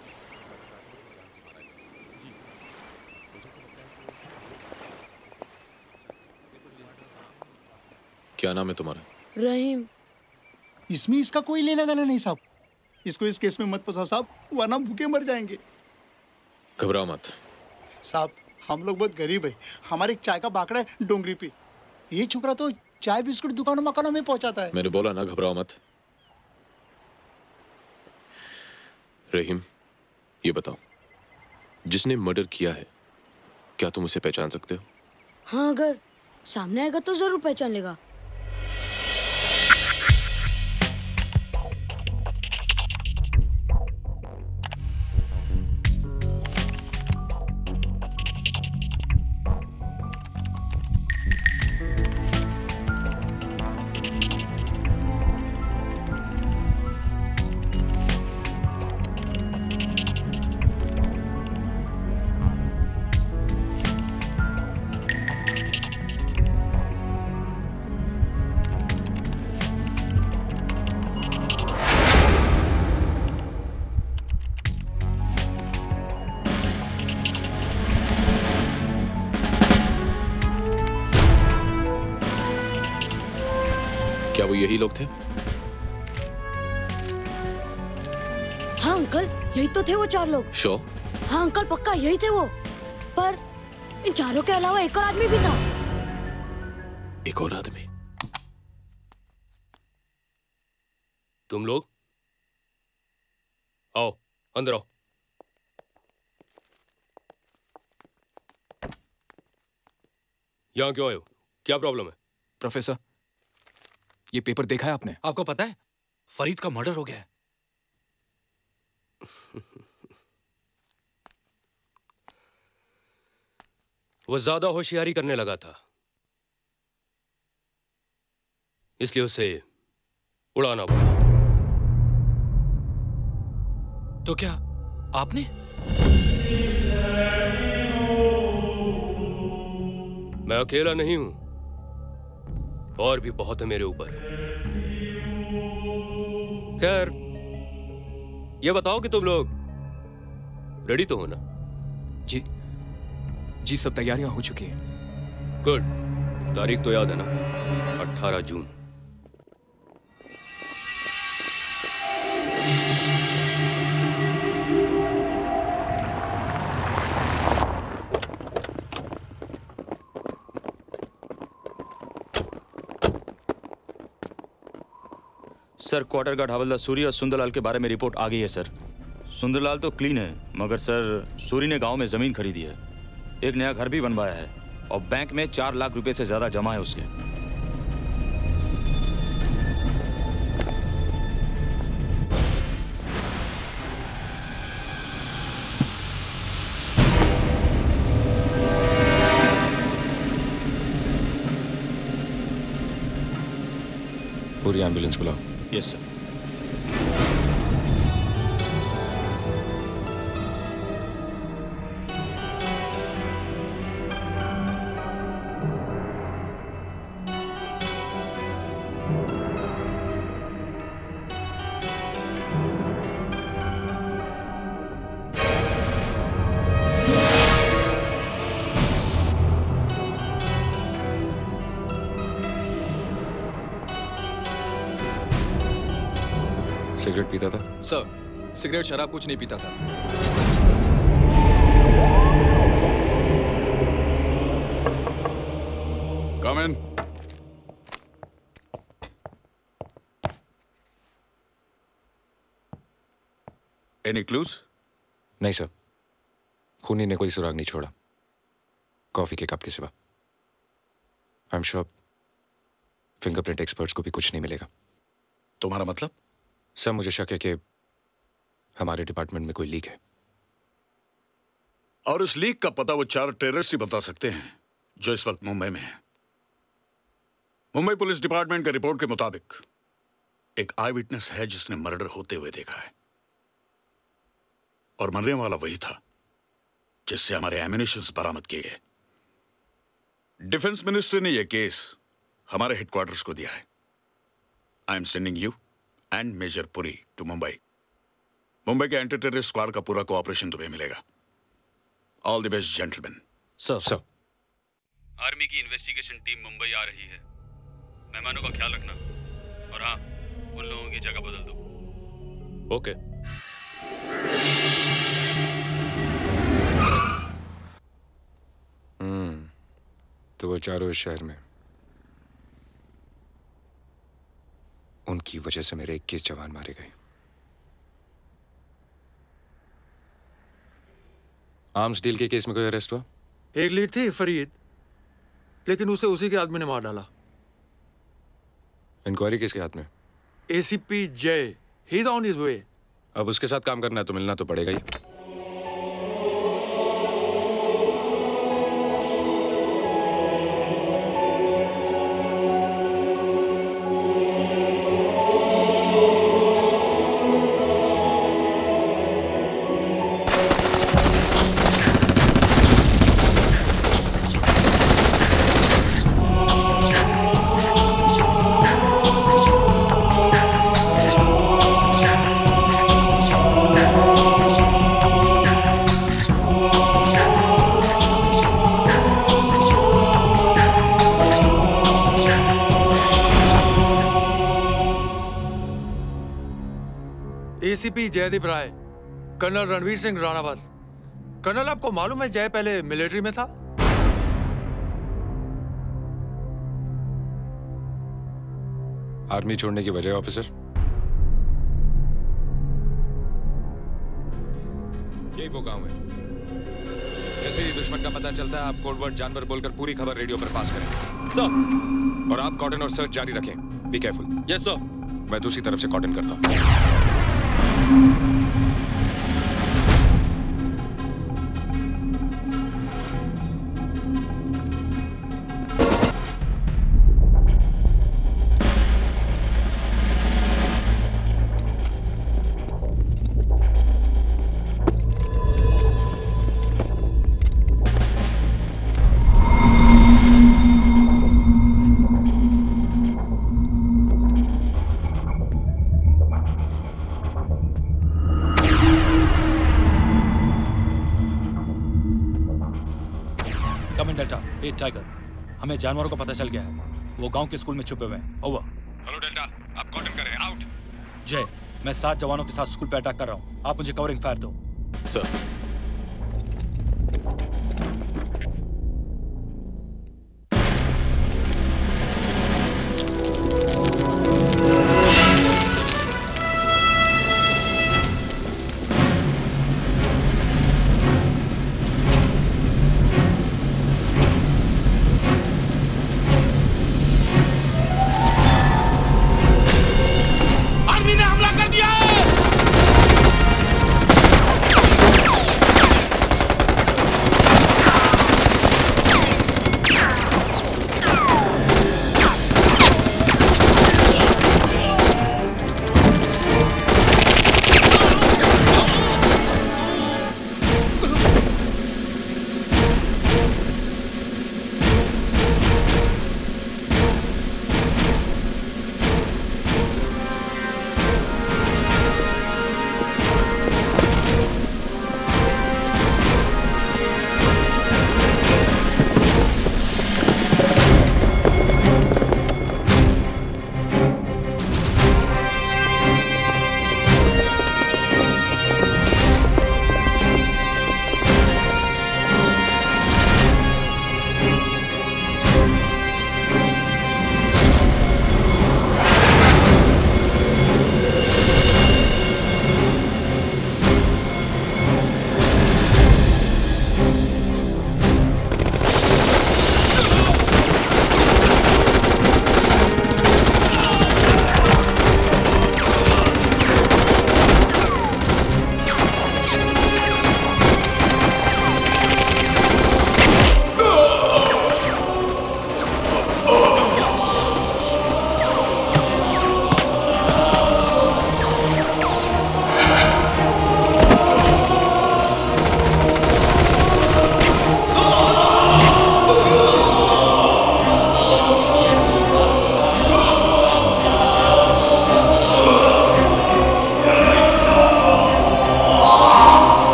क्या नाम है तुम्हारा? रहीम। इसमें इसका कोई लेना देना नहीं साहब। इसको इस केस में मत फंसाओ साहब, वरना भूखे मर जाएंगे। घबराओ मत साहब, हम लोग बहुत गरीब है। हमारे एक चाय का बाकड़ा है डोंगरी पे। ये छोकरा तो चाय बिस्कुट दुकानों मकानों में पहुंचाता है। मैंने बोला ना, घबराओ मत। रहीम, ये बताओ, जिसने मर्डर किया है, क्या तुम उसे पहचान सकते हो? हाँ, अगर सामने आएगा तो जरूर पहचान लेगा। क्या वो यही लोग थे? हाँ अंकल, यही तो थे वो 4 लोग। श्योर? हाँ अंकल, पक्का यही थे वो। पर इन चारों के अलावा एक और आदमी भी था। एक और आदमी? तुम लोग आओ, अंदर आओ। यहाँ क्यों आए हो? क्या प्रॉब्लम है? प्रोफेसर, ये पेपर देखा है आपने? आपको पता है फरीद का मर्डर हो गया है। वो ज्यादा होशियारी करने लगा था, इसलिए उसे उड़ाना पड़ा। तो क्या आपने? मैं अकेला नहीं हूं, और भी बहुत है मेरे ऊपर। खैर, ये बताओ कि तुम लोग रेडी तो हो ना? जी जी, सब तैयारियां हो चुकी हैं। गुड। तारीख तो याद है ना? 18 जून। सर, क्वार्टर गार्ड हवलदार सूरी और सुंदरलाल के बारे में रिपोर्ट आ गई है सर। सुंदरलाल तो क्लीन है, मगर सर सूरी ने गांव में जमीन खरीदी है। एक नया घर भी बनवाया है और बैंक में 4 लाख रुपए से ज्यादा जमा है उसके। पूरी एम्बुलेंस बुलाओ। Yes sir. सिगरेट पीता था? सर, सिगरेट शराब कुछ नहीं पीता था। Come in. Any clues? नहीं सर, खूनी ने कोई सुराग नहीं छोड़ा, कॉफी के कप के सिवा। I am sure fingerprint experts को भी कुछ नहीं मिलेगा। तुम्हारा मतलब? सर, मुझे शक है कि हमारे डिपार्टमेंट में कोई लीक है। और उस लीक का पता वो 4 टेररिस्ट ही बता सकते हैं जो इस वक्त मुंबई में हैं। मुंबई पुलिस डिपार्टमेंट के रिपोर्ट के मुताबिक एक आई विटनेस है जिसने मर्डर होते हुए देखा है, और मरने वाला वही था जिससे हमारे एमिनेशंस बरामद किए गए। डिफेंस मिनिस्ट्री ने यह केस हमारे हेडक्वार्टर्स को दिया है। I am sending you and major Puri to Mumbai. Mumbai के एंटी टेररिस्ट स्क्वाड का पूरा कोऑपरेशन तुम्हें मिलेगा। All the best gentleman. Sir. Army की इन्वेस्टिगेशन टीम मुंबई आ रही है। मेहमानों का ख्याल रखना, और हाँ, उन लोगों की जगह बदल दो। ओके। तो वो चारों इस शहर में, उनकी वजह से मेरे 21 जवान मारे गए। आर्म्स डील के केस में कोई अरेस्ट हुआ? एक लीड थी फरीद, लेकिन उसे उसी के आदमी ने मार डाला। इंक्वायरी किसके हाथ में? ACP Jay. He is on his way. अब उसके साथ काम करना है तो मिलना तो पड़ेगा ही। ACP Jaydeep Rai, colonel Ranveer Singh Ranawat. Colonel, आपको मालूम है जय पहले मिलिट्री में था? आर्मी छोड़ने की वजह ऑफिसर? यही वो गांव है। जैसे ही दुश्मन का पता चलता है, आप कोड वर्ड जानवर बोलकर पूरी खबर रेडियो पर पास करें। सर। और आप कॉर्डन और सर्च जारी रखें। Be careful. Yes sir. मैं दूसरी तरफ से कॉर्डन करता हूं। टाइगर, हमें जानवरों का पता चल गया है। वो गांव के स्कूल में छुपे हुए हैं। ओवर। हेलो डेल्टा, आप कॉर्डन करें। आउट। जय, मैं 7 जवानों के साथ स्कूल पे अटैक कर रहा हूं। आप मुझे कवरिंग फायर दो। सर।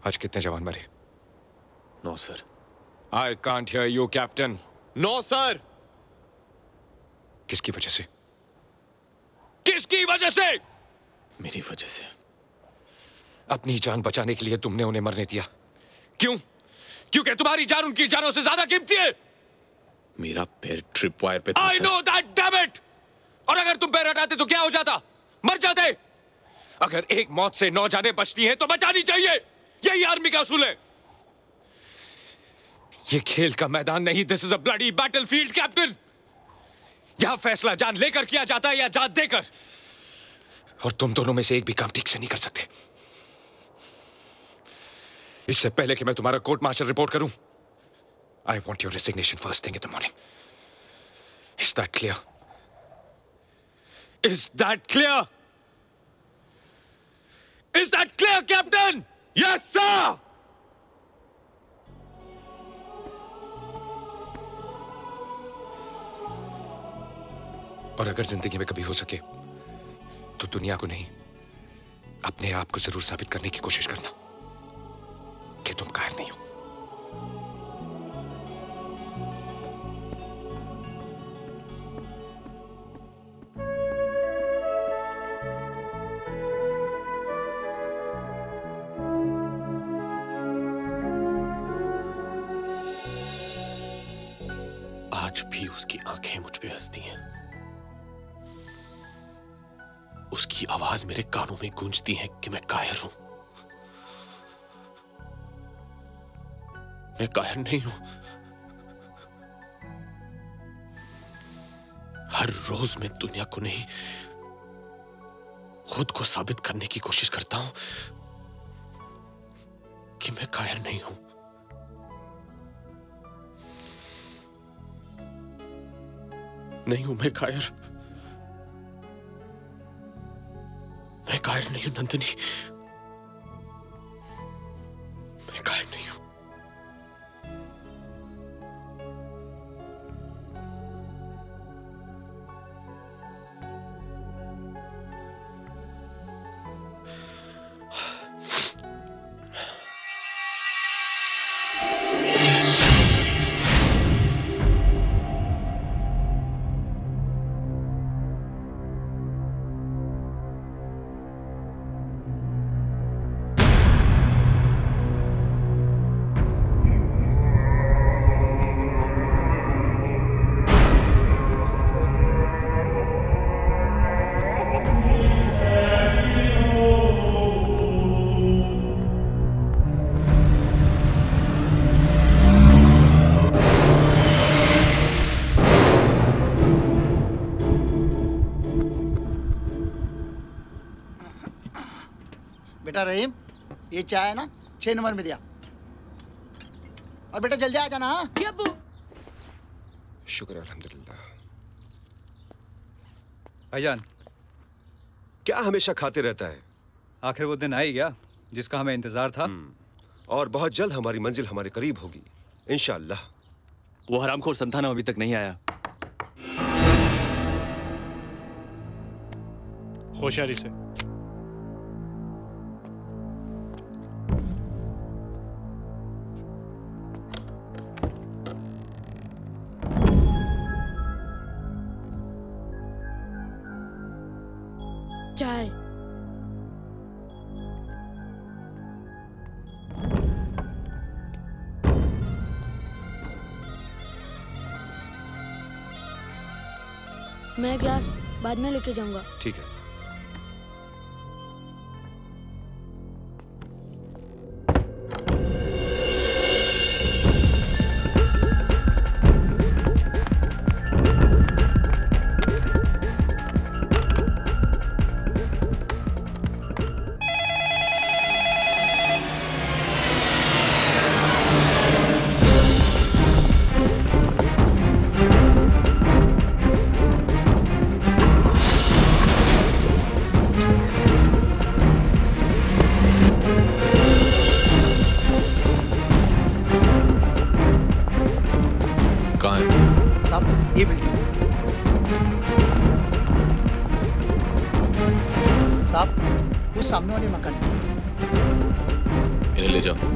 आज कितने जवान मरे? 9 sir. I can't hear you captain. 9 sir. किसकी वजह से? किसकी वजह से? मेरी वजह से। अपनी जान बचाने के लिए तुमने उन्हें मरने दिया। क्यों? क्योंकि तुम्हारी जान उनकी जानों से ज्यादा कीमती है। मेरा पैर ट्रिप वायर पे था। I know that, damn it! और अगर तुम पैर हटाते तो क्या हो जाता? मर जाते। अगर एक मौत से 9 जानें बचती हैं तो बचानी चाहिए। यही आर्मी का असूल है। ये खेल का मैदान नहीं, this is a bloody battlefield captain. यहां फैसला जान लेकर किया जाता है या जान देकर। और तुम दोनों में से एक भी काम ठीक से नहीं कर सकते। इससे पहले कि मैं तुम्हारा कोर्ट मार्शल रिपोर्ट करूं, I want your resignation first thing in the morning. Is that clear? Is that clear? Is that clear, Captain? Yes, sir! और अगर जिंदगी में कभी हो सके तो दुनिया को नहीं, अपने आप को जरूर साबित करने की कोशिश करना कि तुम कायर नहीं हो। आज भी उसकी आंखें मुझ पे हंसती हैं। उसकी आवाज मेरे कानों में गूंजती है कि मैं कायर हूं। मैं कायर नहीं हूं। हर रोज मैं दुनिया को नहीं, खुद को साबित करने की कोशिश करता हूं कि मैं कायर नहीं हूं। नहीं हूं मैं कायर। मैं कायर नहीं हूं नंदिनी। मैं कायर नहीं हूं। बेटा रहीम, ये चाय है ना 6 नंबर में दिया। और बेटा जल्दी आ जाना। हाँ जी अब्बू। शुक्र अल्हम्दुलिल्लाह। भाईजान, क्या हमेशा खाते रहता है? आखिर वो दिन आ ही गया जिसका हमें इंतजार था। और बहुत जल्द हमारी मंजिल हमारे करीब होगी इंशाअल्लाह। वो हरामखोर संतानम अभी तक नहीं आया। होशियारी से। चाय। मैं ग्लास बाद में लेके जाऊंगा। ठीक है। इन्हें ले जाओ।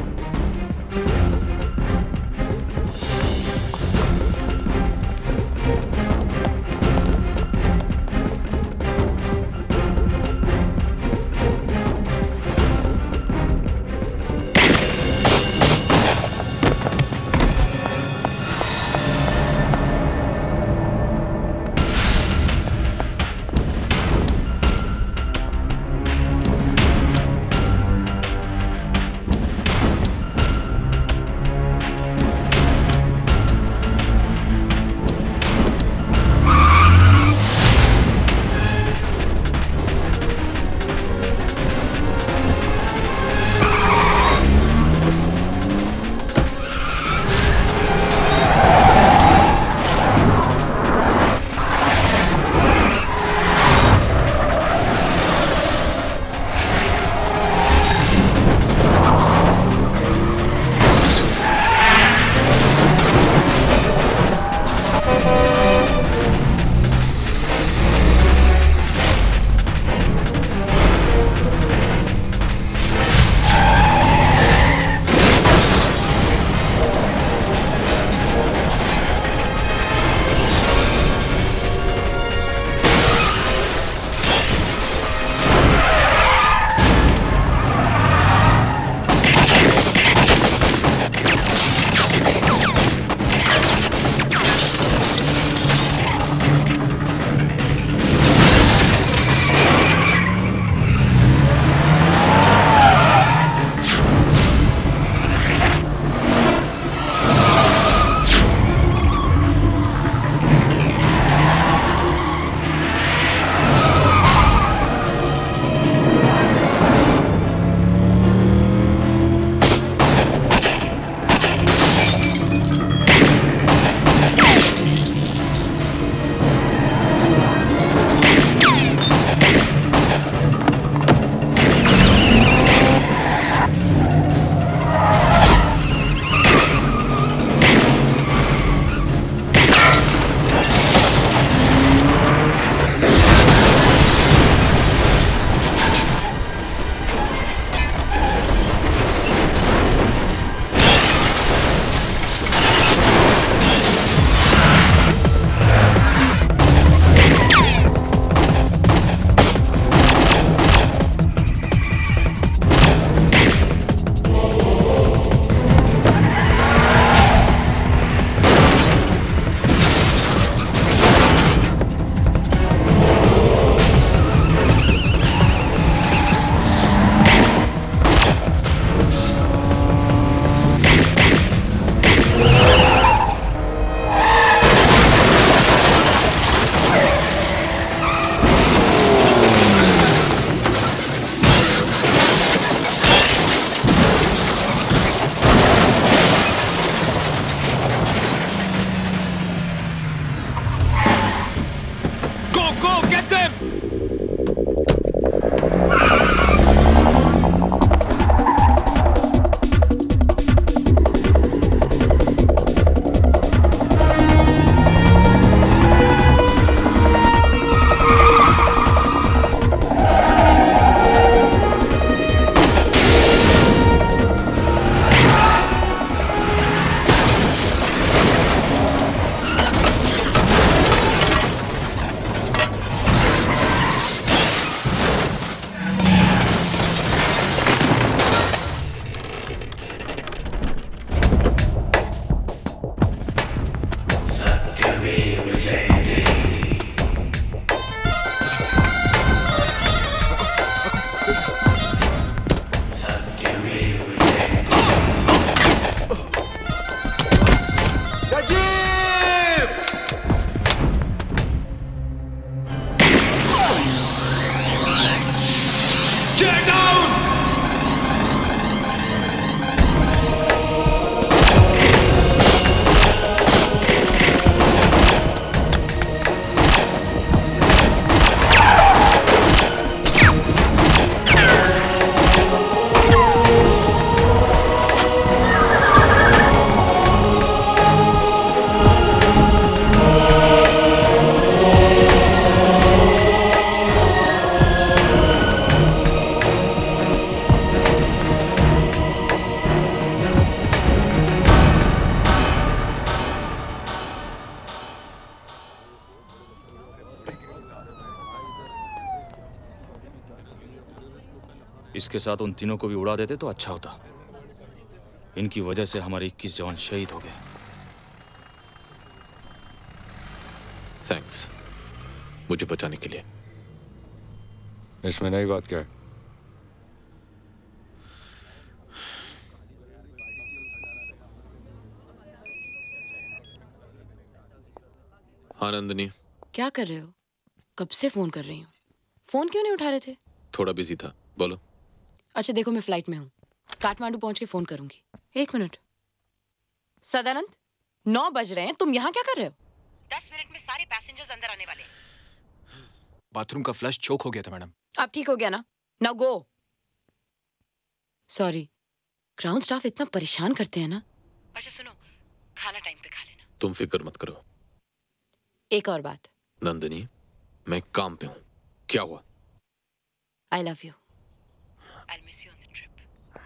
इसके साथ उन तीनों को भी उड़ा देते तो अच्छा होता। इनकी वजह से हमारे 21 जवान शहीद हो गए। थैंक्स मुझे बचाने के लिए। इसमें नई बात क्या है? हाँ नंदिनी। क्या कर रहे हो? कब से फोन कर रही हूँ। फोन क्यों नहीं उठा रहे थे? थोड़ा बिजी था, बोलो। अच्छा देखो मैं फ्लाइट में हूँ, काठमांडू पहुंच के फोन करूंगी। 1 मिनट। सदानंद 9 बज रहे हैं, तुम यहाँ क्या कर रहे हो? 10 मिनट में सारे पैसेंजर्स अंदर आने वाले हैं। बाथरूम का फ्लश चोक हो गया था मैडम। अब ठीक हो गया ना? Now go. Sorry, ground staff इतना परेशान करते हैं ना। अच्छा सुनो, खाना टाइम पे खा लेना। तुम फिक्र मत करो। एक और बात नंदिनी, मैं काम पे हूँ। क्या हुआ? I love you. I'll miss you on the trip.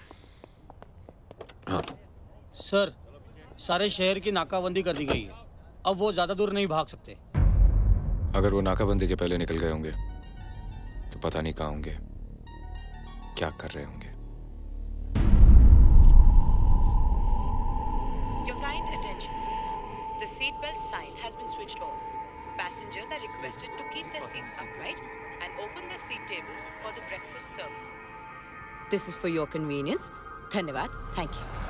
हाँ सर, सारे शहर की नाकाबंदी कर दी गई है। अब वो ज्यादा दूर नहीं भाग सकते। अगर वो नाकाबंदी के पहले निकल गए होंगे तो पता नहीं कहाँ होंगे, क्या कर रहे होंगे। Your kind attention, please. The seatbelt sign has been switched off. Passengers are requested to keep their seats upright and open their seat tables for the breakfast service. This is for your convenience. Dhanyavad. Thank you.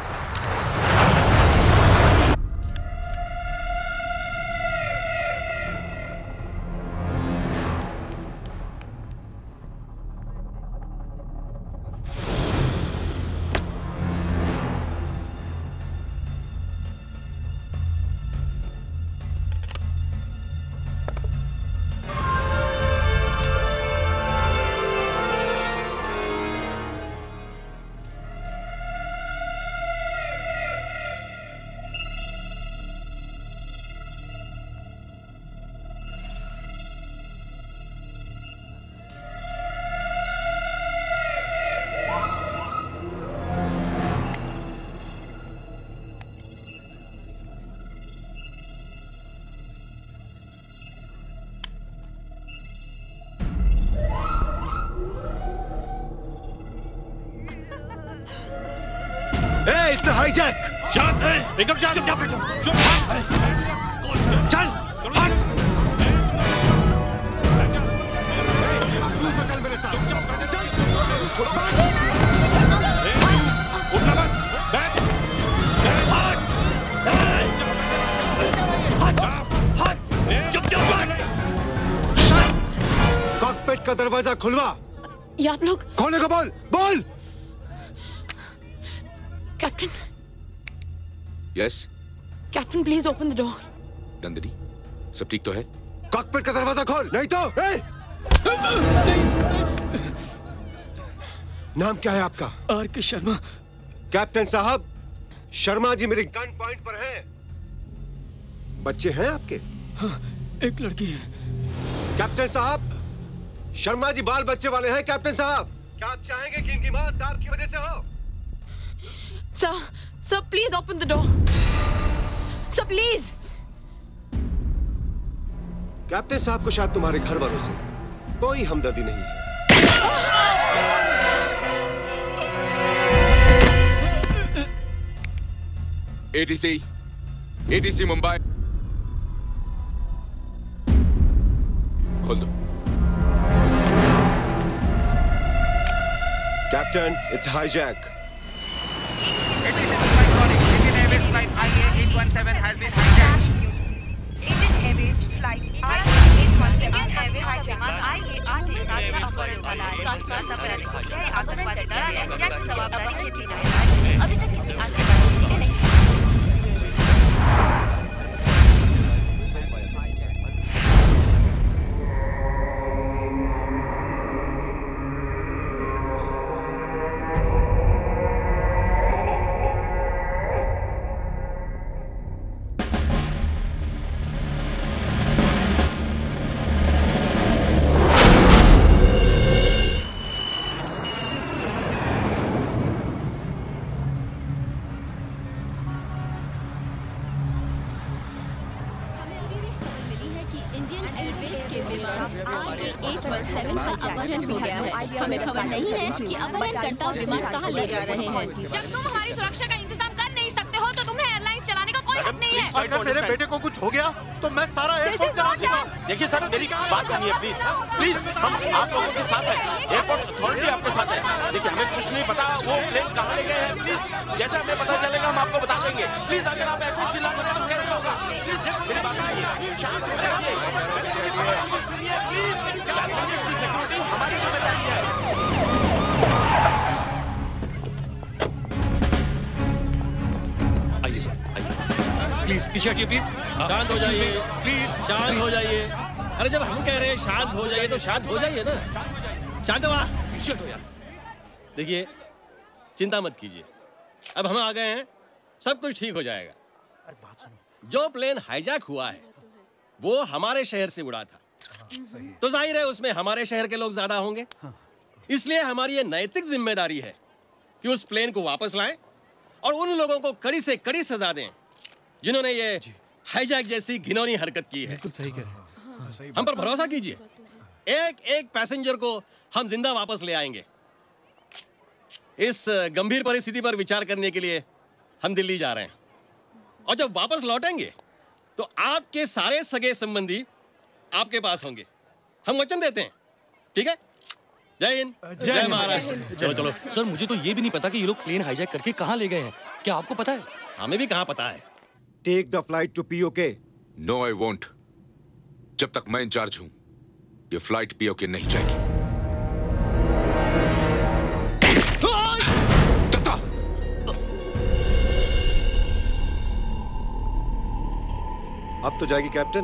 Hijack! शांत है, एकदम शांत। चुप बैठो। चुप। चल, हट! तू तो चल मेरे साथ। चल, छोड़ो। उठना मत। बैठ। हट! हट! चुप बैठ। कॉकपिट का दरवाजा खुलवा। ये आप लोग? खोलने को बोल, बोल। Captain. Yes captain please open the door. Nandini, सब ठीक तो है? कॉकपिट का दरवाजा खोल, नहीं तो नाम क्या है आपका? आर.के. शर्मा। कैप्टन साहब, शर्मा जी मेरे गन पॉइंट पर हैं। बच्चे हैं आपके? हाँ, एक लड़की है। कैप्टन साहब, शर्मा जी बाल बच्चे वाले हैं। कैप्टन साहब, क्या आप चाहेंगे कि इनकी मौत आपकी वजह से हो? Sir, please open the door. Sir, please. Captain साहब को शायद तुम्हारे घर वालों से कोई हमदर्दी नहीं है। ATC मुंबई, खोल दो। Captain, it's hijack. Flight IA-817 has been hijacked. Indian Airways flight IA-817 has been hijacked. आतंकवादी जवाबदारी की जाए। अभी तक किसी आतंकवादी नहीं। का अपहरण हो गया है। हमें खबर नहीं है कि अपहरणकर्ता विमान कहाँ ले जा रहे हैं। जब तुम हमारी सुरक्षा का इंतजाम कर नहीं सकते हो तो तुम्हें एयरलाइंस चलाने का कोई हक नहीं है। अगर मेरे बेटे को कुछ हो गया तो मैं सारा एयरपोर्ट चला दूंगा। देखिए सर, मेरी बात सुनिए प्लीज प्लीज। हम आप लोगों के साथ हैं, एयरपोर्ट अथॉरिटी आपके साथ है। देखिए हमें कुछ नहीं पता वो प्लेन कहाँ ले गए हैं। प्लीज जैसे हमें पता चलेगा हम आपको बता देंगे। प्लीज अगर आप ऐसे चिल्लाते तो कैसे होगा। प्लीज मेरी बात सुनिए, शांत हो जाइए, सुनिए प्लीज। इसकी सिक्योरिटी हमारी जिम्मेदारी है। आइए सर, आइए प्लीज पीछे हटिए प्लीज। शांत हो जाइए प्लीज, शांत हो जाइए। अरे जब हम कह रहे हैं शांत हो जाइए तो शांत हो जाइए ना। शांत हुआ, पीछे हटो यार। देखिए चिंता मत कीजिए, अब हम आ गए हैं, सब कुछ ठीक हो जाएगा। जो प्लेन हाईजैक हुआ है वो हमारे शहर से उड़ा था, तो जाहिर है उसमें हमारे शहर के लोग ज्यादा होंगे। इसलिए हमारी ये नैतिक जिम्मेदारी है कि उस प्लेन को वापस लाएं और उन लोगों को कड़ी से कड़ी सजा दें जिन्होंने ये हाईजैक जैसी घिनौनी हरकत की है। सही कह रहे हैं। हम पर भरोसा कीजिए, एक एक पैसेंजर को हम जिंदा वापस ले आएंगे। इस गंभीर परिस्थिति पर विचार करने के लिए हम दिल्ली जा रहे हैं और जब वापस लौटेंगे तो आपके सारे सगे संबंधी आपके पास होंगे। हम वचन देते हैं, ठीक है? जय हिंद, जय महाराष्ट्र। चलो चलो सर, मुझे तो ये भी नहीं पता कि ये लोग प्लेन हाईजैक करके कहाँ ले गए हैं। क्या आपको पता है? हमें भी कहाँ पता है। Take the flight to POK. No I won't. जब तक मैं इंचार्ज हूं ये फ्लाइट पीओके नहीं जाएगी। अब तो जाएगी कैप्टन।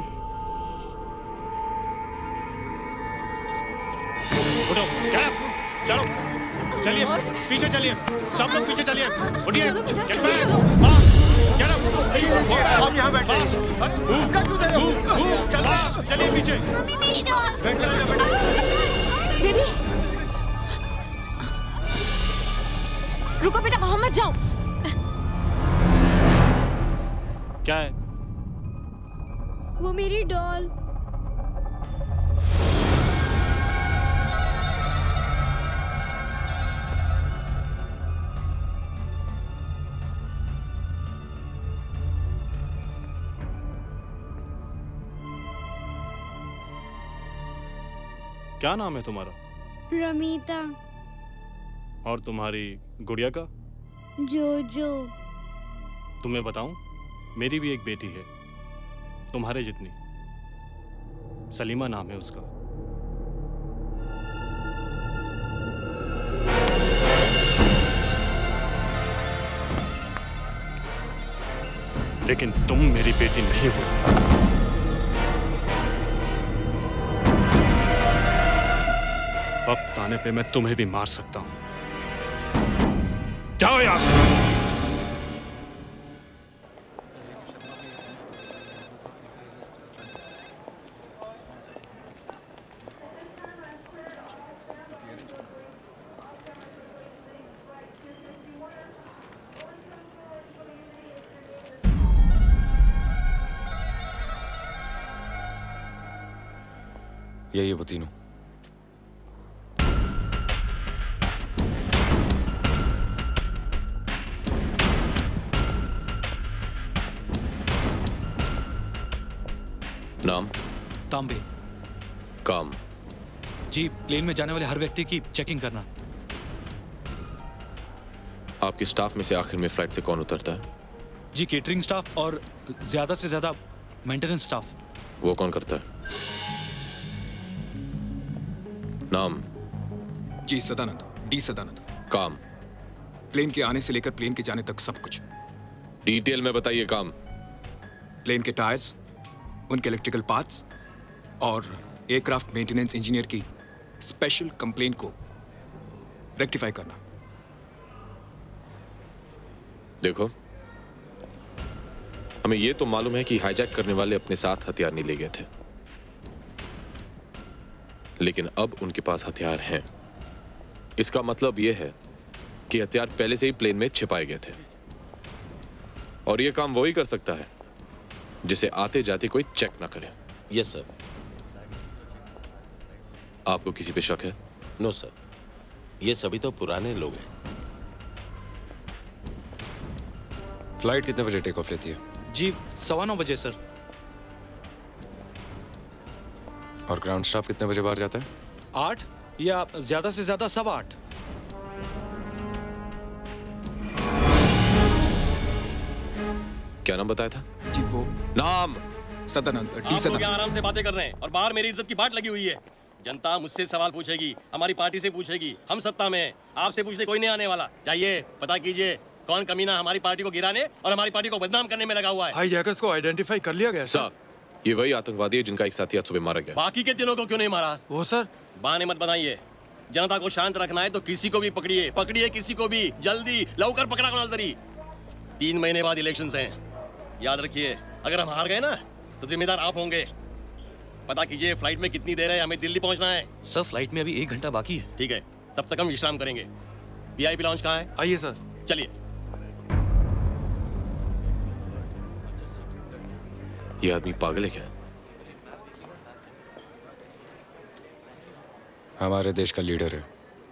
उठो, चलो चलिए पीछे चलिए, सब लोग पीछे चलिए। उठिए, आप यहाँ बैठे। चलिए पीछे। बेबी रुको बेटा, वहां मत जाओ। क्या है? वो मेरी डॉल। क्या नाम है तुम्हारा? रमीता। और तुम्हारी गुड़िया का? जोजो। तुम्हें बताऊं, मेरी भी एक बेटी है तुम्हारे जितनी, सलीमा नाम है उसका। लेकिन तुम मेरी बेटी नहीं हो। वक्त आने पे मैं तुम्हें भी मार सकता हूं। जाओ यहां से। यही है वो तीनों। नाम? तांबे। काम? जी, प्लेन में जाने वाले हर व्यक्ति की चेकिंग करना। आपके स्टाफ में से आखिर में फ्लाइट से कौन उतरता है? जी, केटरिंग स्टाफ और ज्यादा से ज्यादा मेंटेनेंस स्टाफ। वो कौन करता है? नाम? जी सदानंद, डी सदानंद। काम? प्लेन के आने से लेकर प्लेन के जाने तक सब कुछ। डिटेल में बताइए। काम? प्लेन के टायर्स, उनके इलेक्ट्रिकल पार्ट्स और एयरक्राफ्ट मेंटेनेंस इंजीनियर की स्पेशल कंप्लेंट को रेक्टिफाई करना। देखो, हमें यह तो मालूम है कि हाईजैक करने वाले अपने साथ हथियार नहीं ले गए थे, लेकिन अब उनके पास हथियार हैं। इसका मतलब यह है कि हथियार पहले से ही प्लेन में छिपाए गए थे, और यह काम वही कर सकता है जिसे आते जाते कोई चेक ना करे। Yes sir. आपको किसी पे शक है? नो सर, ये सभी तो पुराने लोग हैं। फ्लाइट कितने बजे टेक ऑफ लेती है? जी 9:15 बजे सर। और ग्राउंड स्टाफ कितने बजे बाहर जाता है? 8 या ज्यादा से ज्यादा 8:15। क्या नाम बताया था? जी वो नाम सदानंद, डी आप लोग सदानंद। यहाँ आराम से बातें कर रहे हैं और बाहर मेरी इज्जत की बाट लगी हुई है। जनता मुझसे सवाल पूछेगी, हमारी पार्टी से पूछेगी, हम सत्ता में हैं, आपसे पूछने कोई नहीं आने वाला। जाइए पता कीजिए कौन कमीना हमारी पार्टी को गिराने और हमारी पार्टी को बदनाम करने में लगा हुआ है। हाईजैकर्स को आइडेंटिफाई कर लिया गया सर। ये वही आतंकवादी है जिनका एक साथी आज सुबह मारा गया। बाकी के दिनों को क्यों नहीं मारा? वो सर बहाने मत बनाइए। जनता को शांत रखना है तो किसी को भी पकड़िए, पकड़िए किसी को भी, जल्दी लवकर पकड़ा कोणाल तरी। 3 महीने बाद इलेक्शंस हैं, याद रखिए अगर हम हार गए ना तो जिम्मेदार आप होंगे। पता कीजिए फ्लाइट में कितनी देर है, हमें दिल्ली पहुंचना है। सर फ्लाइट में अभी 1 घंटा बाकी है। ठीक है, तब तक हम विश्राम करेंगे। वीआईपी लॉन्च कहाँ है? आइए सर। चलिए। ये आदमी पागल है क्या? हमारे देश का लीडर है।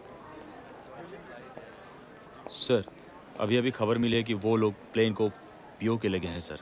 सर अभी अभी खबर मिली है कि वो लोग प्लेन को पीओ के लगे हैं सर।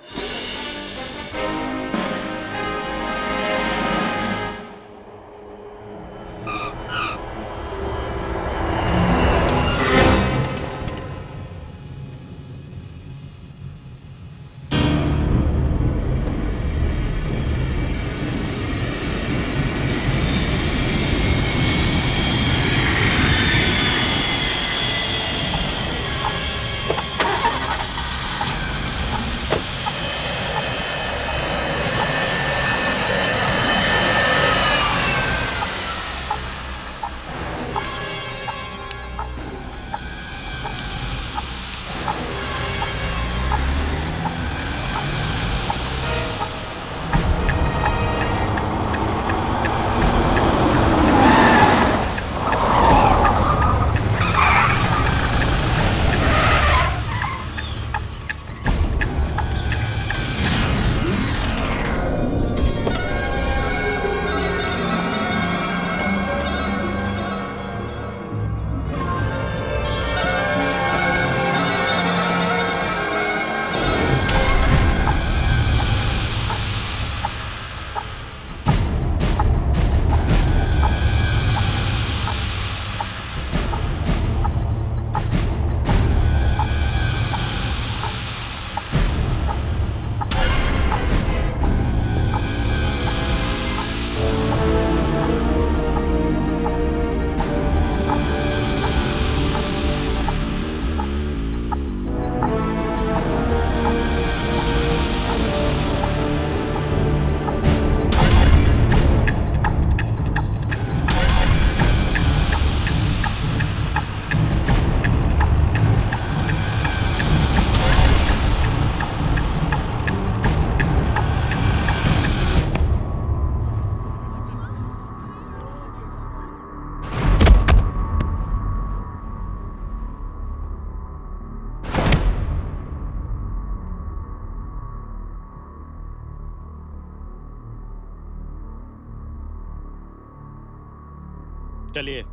चलिए।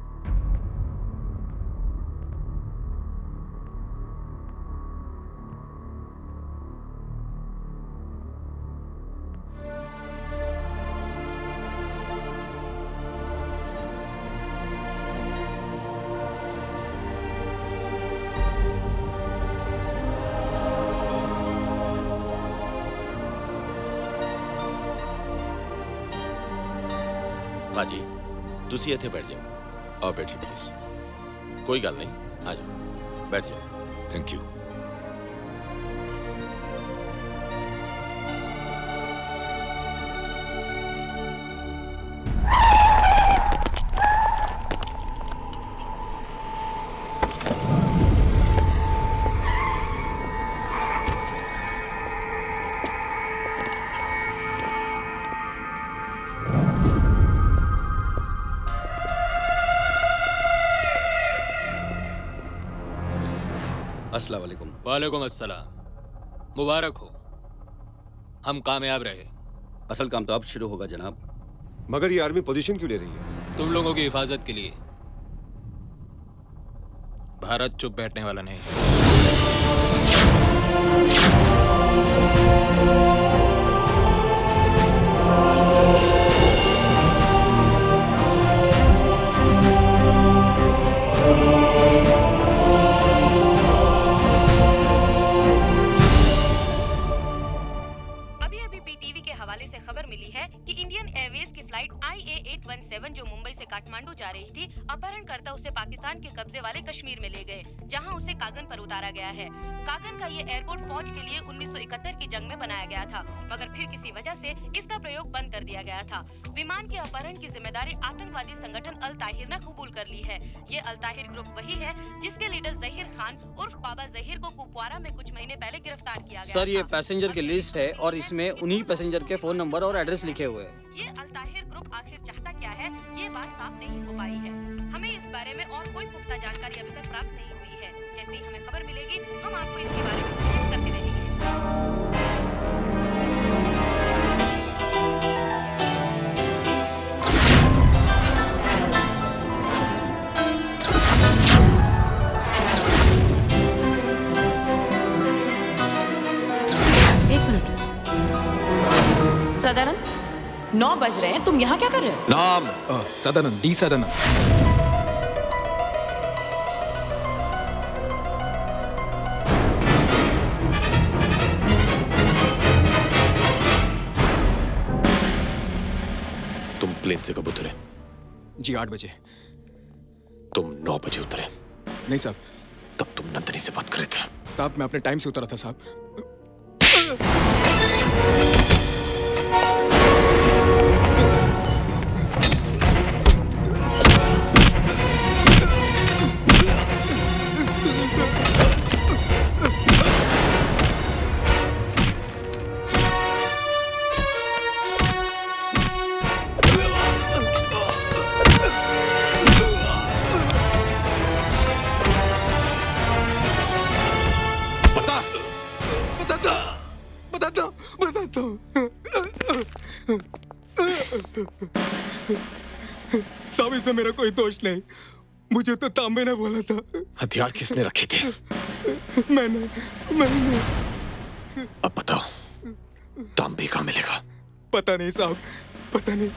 बाजी तुसी इत्थे बैठ जाओ। आप बैठिए प्लीज। कोई गल नहीं, आ जाओ बैठ जाओ। Thank you. अस्सलाम वालेकुम। वालेकुम अस्सलाम। मुबारक हो, हम कामयाब रहे। असल काम तो अब शुरू होगा जनाब। मगर ये आर्मी पोजीशन क्यों ले रही है? तुम लोगों की हिफाजत के लिए। भारत चुप बैठने वाला नहीं। इंडियन एयरवेज की फ्लाइट IA-817 जो मुंबई से काठमांडू जा रही थी, अपहरणकर्ता उसे पाकिस्तान के कब्जे वाले कश्मीर में ले गए, जहां उसे कागन पर उतारा गया है। कागन का ये एयरपोर्ट फौज के लिए 1971 की जंग में बनाया गया था, मगर फिर किसी वजह से इसका प्रयोग बंद कर दिया गया था। विमान के अपहरण की जिम्मेदारी आतंकवादी संगठन अल ताहिर ने कबूल कर ली है। ये अल ताहिर ग्रुप वही है जिसके लीडर जहीर खान उर्फ बाबा जहीर को कुपवारा में कुछ महीने पहले गिरफ्तार किया गया। सर, ये पैसेंजर की लिस्ट है और इसमें उन्हीं पैसेंजर के फोन नंबर और एड्रेस लिखे हुए हैं। ये अल ताहिर ग्रुप आखिर चाहता क्या है, ये बात साफ नहीं हो पाई है। हमें इस बारे में और कोई पुख्ता जानकारी अभी तक प्राप्त नहीं हुई है। जैसे ही हमें खबर मिलेगी, हम आपको इसके बारे में सूचित करते रहेंगे। सदानंद, 9 बज रहे हैं, तुम यहाँ क्या कर रहे हो? नाम सदानंद, डी सदानंद। तुम प्लेन से कब उतरे? जी 8 बजे। तुम 9 बजे उतरे? नहीं साहब। तब तुम नंदनी से बात कर रहे थे? साहब, मैं अपने टाइम से उतरा था साहब। साहब, इसमें मेरा कोई दोष नहीं, मुझे तो तांबे ने बोला था। हथियार किसने रखे थे? मैंने। अब बताओ, तांबे कहाँ मिलेगा? पता नहीं साहब, पता नहीं।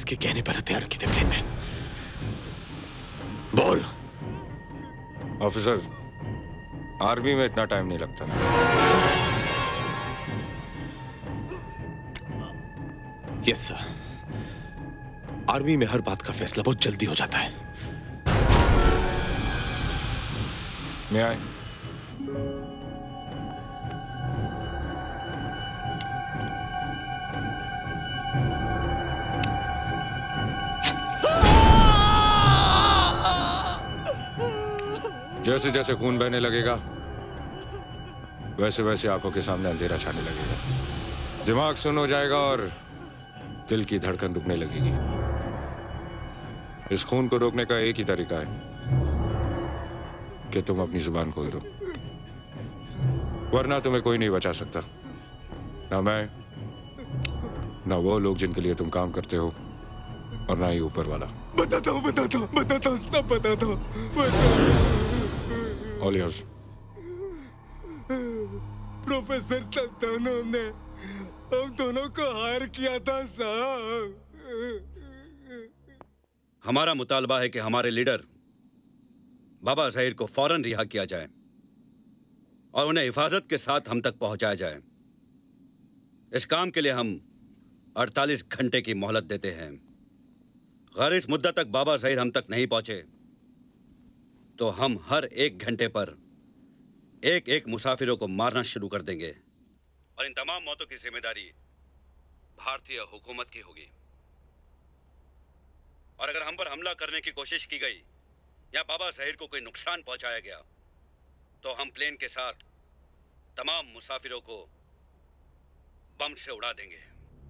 के कहने पर हथियार रखे थे प्लेन में? बोल। ऑफिसर, आर्मी में इतना टाइम नहीं लगता। Yes sir. आर्मी में हर बात का फैसला बहुत जल्दी हो जाता है। मैं आए। जैसे जैसे खून बहने लगेगा वैसे वैसे आंखों के सामने अंधेरा छाने लगेगा, दिमाग सुन्न हो जाएगा और दिल की धड़कन रुकने लगेगी। इस खून को रोकने का एक ही तरीका है कि तुम अपनी जुबान खोल दो, वरना तुम्हें कोई नहीं बचा सकता, ना मैं, ना वो लोग जिनके लिए तुम काम करते हो, और ना ही ऊपर वाला। बताता हूँ सब बताता हूँ। All yours. प्रोफेसर संतानों ने हम दोनों को हायर किया था साहब। हमारा मुतालबा है कि हमारे लीडर बाबा ज़हीर को फौरन रिहा किया जाए और उन्हें हिफाजत के साथ हम तक पहुंचाया जाए। इस काम के लिए हम 48 घंटे की मोहलत देते हैं। अगर इस मुद्दत तक बाबा ज़हीर हम तक नहीं पहुंचे तो हम हर 1 घंटे पर एक एक मुसाफिरों को मारना शुरू कर देंगे और इन तमाम मौतों की जिम्मेदारी भारतीय हुकूमत की होगी। और अगर हम पर हमला करने की कोशिश की गई या बाबा ज़हीर को कोई नुकसान पहुंचाया गया तो हम प्लेन के साथ तमाम मुसाफिरों को बम से उड़ा देंगे।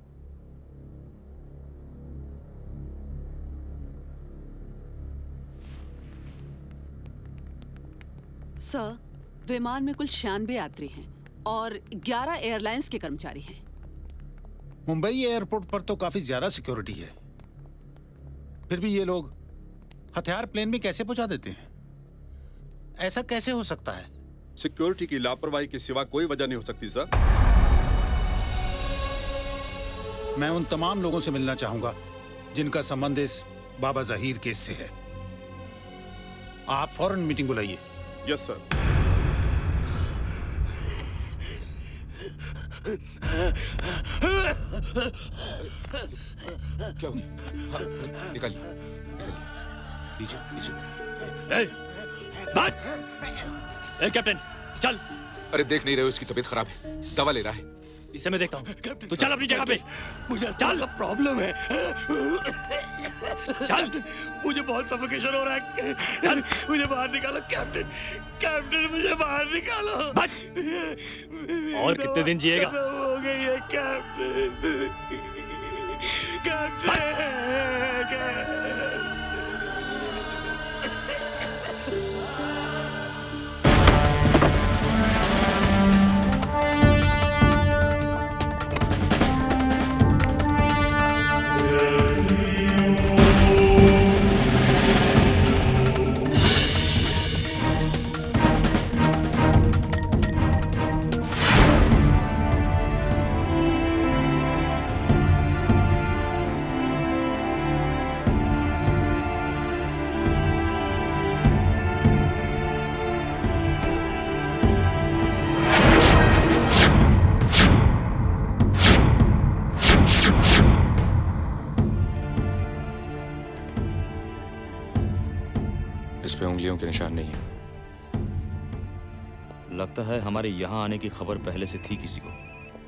सर, विमान में कुल 96 यात्री हैं और 11 एयरलाइंस के कर्मचारी हैं। मुंबई एयरपोर्ट पर तो काफी ज्यादा सिक्योरिटी है, फिर भी ये लोग हथियार प्लेन में कैसे पहुंचा देते हैं? ऐसा कैसे हो सकता है? सिक्योरिटी की लापरवाही के सिवा कोई वजह नहीं हो सकती सर। मैं उन तमाम लोगों से मिलना चाहूंगा जिनका संबंध इस बाबा ज़हीर केस से है। आप फौरन मीटिंग बुलाइए। Yes sir. क्या निकालिए कैप्टन चल। अरे देख नहीं रहे हो इसकी तबीयत खराब है, दवा ले रहा है। इसे मैं देखता हूँ, तू चल अपनी जगह पे। मुझे चल प्रॉब्लम है। चल, मुझे बहुत सफोकेशन हो रहा है। चल मुझे बाहर निकालो कैप्टन, कैप्टन मुझे बाहर निकालो। और कितने दिन जिएगा? हो गई है कैप्टन, कैप्टन। इस पे उंगलियों के निशान नहीं है। लगता है हमारे यहाँ आने की खबर पहले से थी किसी को।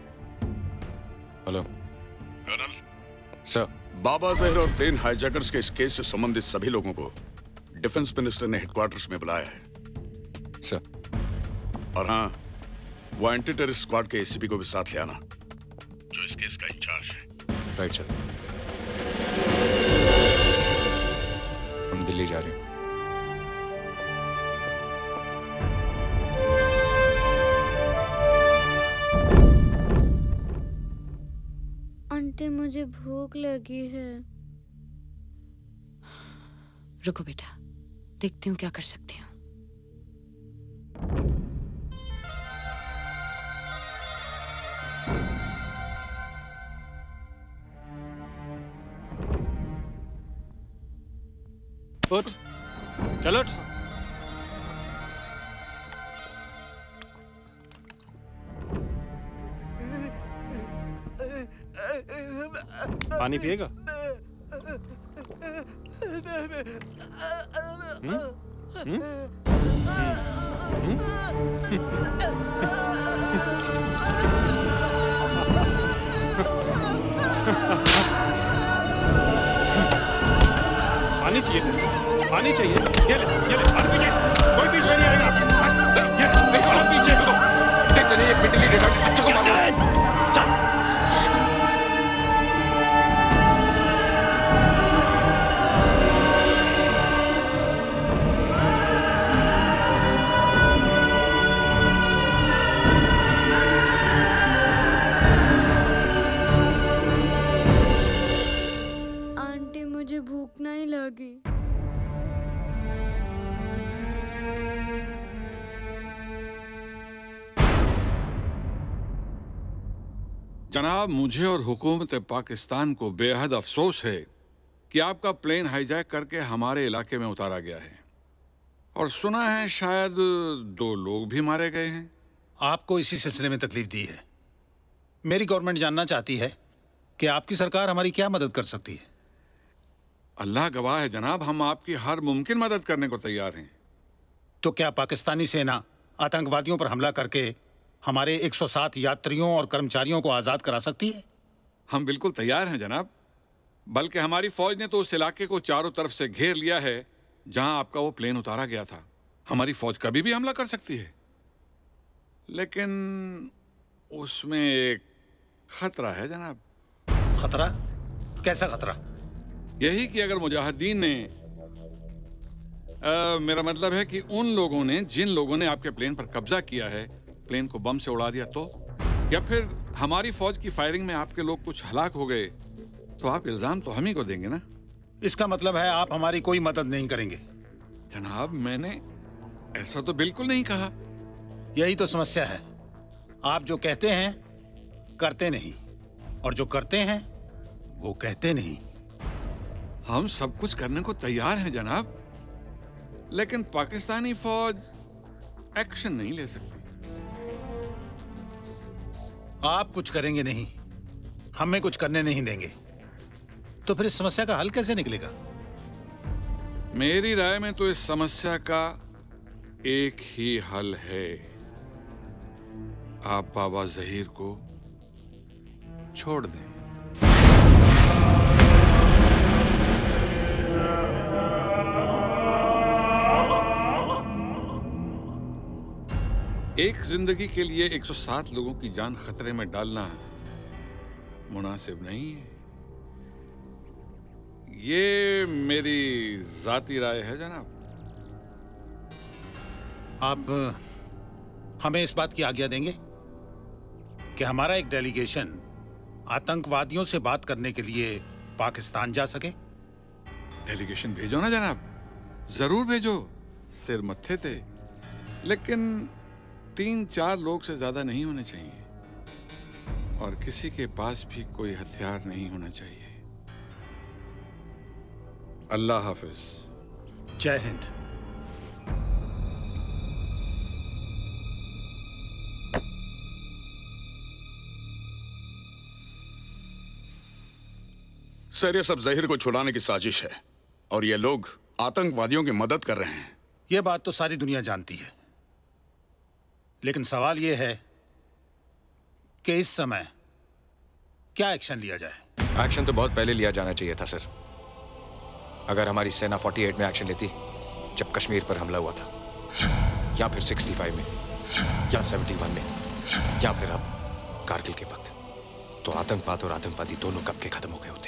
Hello colonel sir. बाबा ज़हीर और प्लेन हाईजैकर्स के इस केस से संबंधित सभी लोगों को डिफेंस मिनिस्टर ने हेडक्वार्टर्स में बुलाया है सर। और हाँ, वो एंटी टेररिस्ट स्क्वाड के एसीपी को भी साथ ले आना जो इस केस का इंचार्ज है। Right sir. हम दिल्ली जा रहे हैं। आंटी मुझे भूख लगी है। रुको बेटा, देखती हूँ क्या कर सकती हूँ। उठ, चल उठ। पानी पिएगा? पानी चाहिए तुझे? पानी चाहिए? ये ले, और पीछे कोई पीछे नहीं आएगा। ये और पीछे को देखते नहीं, एक मिनट के लिए अच्छा को मारो। चल। आंटी मुझे भूख नहीं लगी। जनाब, मुझे और हुकूमत पाकिस्तान को बेहद अफसोस है कि आपका प्लेन हाईजैक करके हमारे इलाके में उतारा गया है और सुना है शायद 2 लोग भी मारे गए हैं। आपको इसी सिलसिले में तकलीफ दी है। मेरी गवर्नमेंट जानना चाहती है कि आपकी सरकार हमारी क्या मदद कर सकती है। अल्लाह गवाह है जनाब, हम आपकी हर मुमकिन मदद करने को तैयार हैं। तो क्या पाकिस्तानी सेना आतंकवादियों पर हमला करके हमारे 107 यात्रियों और कर्मचारियों को आज़ाद करा सकती है? हम बिल्कुल तैयार हैं जनाब, बल्कि हमारी फौज ने तो उस इलाके को चारों तरफ से घेर लिया है जहां आपका वो प्लेन उतारा गया था। हमारी फौज कभी भी हमला कर सकती है, लेकिन उसमें एक खतरा है जनाब। खतरा? कैसा खतरा? यही कि अगर मुजाहिदीन ने मेरा मतलब है कि उन लोगों ने, जिन लोगों ने आपके प्लेन पर कब्जा किया है, प्लेन को बम से उड़ा दिया तो, या फिर हमारी फौज की फायरिंग में आपके लोग कुछ हलाक हो गए, तो आप इल्जाम तो हम ही को देंगे ना। इसका मतलब है आप हमारी कोई मदद नहीं करेंगे? जनाब, मैंने ऐसा तो बिल्कुल नहीं कहा। यही तो समस्या है, आप जो कहते हैं करते नहीं, और जो करते हैं वो कहते नहीं। हम सब कुछ करने को तैयार हैं जनाब, लेकिन पाकिस्तानी फौज एक्शन नहीं ले सकती। आप कुछ करेंगे नहीं, हमें कुछ करने नहीं देंगे, तो फिर इस समस्या का हल कैसे निकलेगा? मेरी राय में तो इस समस्या का एक ही हल है, आप बाबा जहीर को छोड़ दें। एक जिंदगी के लिए 107 लोगों की जान खतरे में डालना मुनासिब नहीं है। ये मेरी जाती राय है जनाब। आप हमें इस बात की आज्ञा देंगे कि हमारा एक डेलीगेशन आतंकवादियों से बात करने के लिए पाकिस्तान जा सके? डेलीगेशन भेजो ना जनाब, जरूर भेजो, सिर मत्थे थे, लेकिन 3-4 लोग से ज्यादा नहीं होने चाहिए, और किसी के पास भी कोई हथियार नहीं होना चाहिए। अल्लाह हाफिज। जय हिंद। सर, ये सब जहीर को छुड़ाने की साजिश है और ये लोग आतंकवादियों की मदद कर रहे हैं। ये बात तो सारी दुनिया जानती है, लेकिन सवाल ये है कि इस समय क्या एक्शन लिया जाए? एक्शन तो बहुत पहले लिया जाना चाहिए था सर। अगर हमारी सेना 48 में एक्शन लेती, जब कश्मीर पर हमला हुआ था, या फिर 65 में, या 71 में, या फिर अब कारगिल के वक्त, तो आतंकवाद और आतंकवादी दोनों कब के खत्म हो गए होते।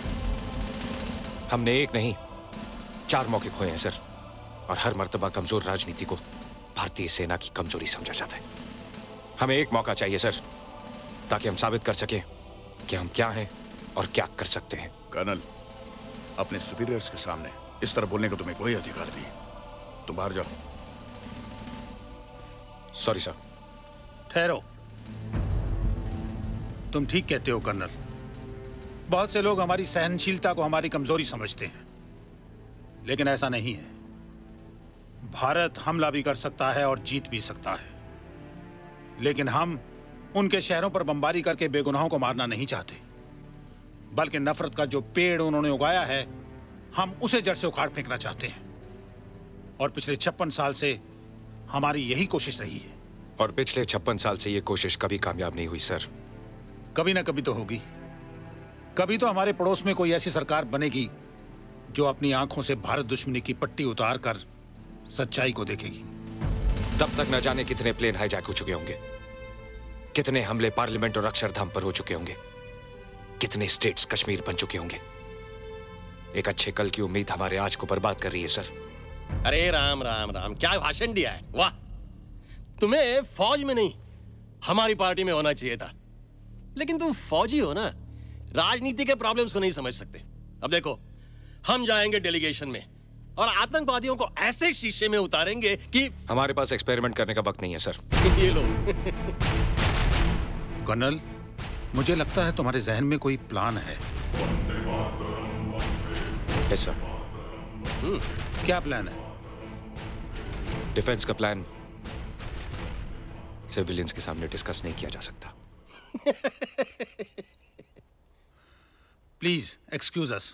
हमने एक नहीं 4 मौके खोए हैं सर, और हर मर्तबा कमजोर राजनीति को भारतीय सेना की कमजोरी समझा जाता है। हमें एक मौका चाहिए सर, ताकि हम साबित कर सकें कि हम क्या हैं और क्या कर सकते हैं। कर्नल, अपने सुपीरियर्स के सामने इस तरह बोलने का तुम्हें कोई अधिकार नहीं। तुम बाहर जाओ। Sorry sir. ठहरो, तुम ठीक कहते हो कर्नल। बहुत से लोग हमारी सहनशीलता को हमारी कमजोरी समझते हैं, लेकिन ऐसा नहीं है। भारत हमला भी कर सकता है और जीत भी सकता है, लेकिन हम उनके शहरों पर बमबारी करके बेगुनाहों को मारना नहीं चाहते, बल्कि नफरत का जो पेड़ उन्होंने उगाया है हम उसे जड़ से उखाड़ फेंकना चाहते हैं। और पिछले 56 साल से हमारी यही कोशिश रही है। और पिछले 56 साल से ये कोशिश कभी कामयाब नहीं हुई सर। कभी ना कभी तो होगी। कभी तो हमारे पड़ोस में कोई ऐसी सरकार बनेगी जो अपनी आंखों से भारत दुश्मनी की पट्टी उतार कर सच्चाई को देखेगी। तब तक न जाने कितने प्लेन हाईजैक हो चुके होंगे, कितने हमले पार्लियामेंट और अक्षरधाम पर हो चुके होंगे, कितने स्टेट्स कश्मीर बन चुके होंगे। एक अच्छे कल की उम्मीद हमारे आज को बर्बाद कर रही है सर। अरे राम राम राम, क्या भाषण दिया है, वाह। तुम्हें फौज में नहीं हमारी पार्टी में होना चाहिए था, लेकिन तुम फौजी हो ना, राजनीति के प्रॉब्लम्स को नहीं समझ सकते। अब देखो, हम जाएंगे डेलीगेशन में और आतंकवादियों को ऐसे शीशे में उतारेंगे कि हमारे पास एक्सपेरिमेंट करने का वक्त नहीं है सर। ये लो। कर्नल, मुझे लगता है तुम्हारे जहन में कोई प्लान है। Yes sir. क्या प्लान है? डिफेंस का प्लान सिविलियंस के सामने डिस्कस नहीं किया जा सकता। Please excuse us.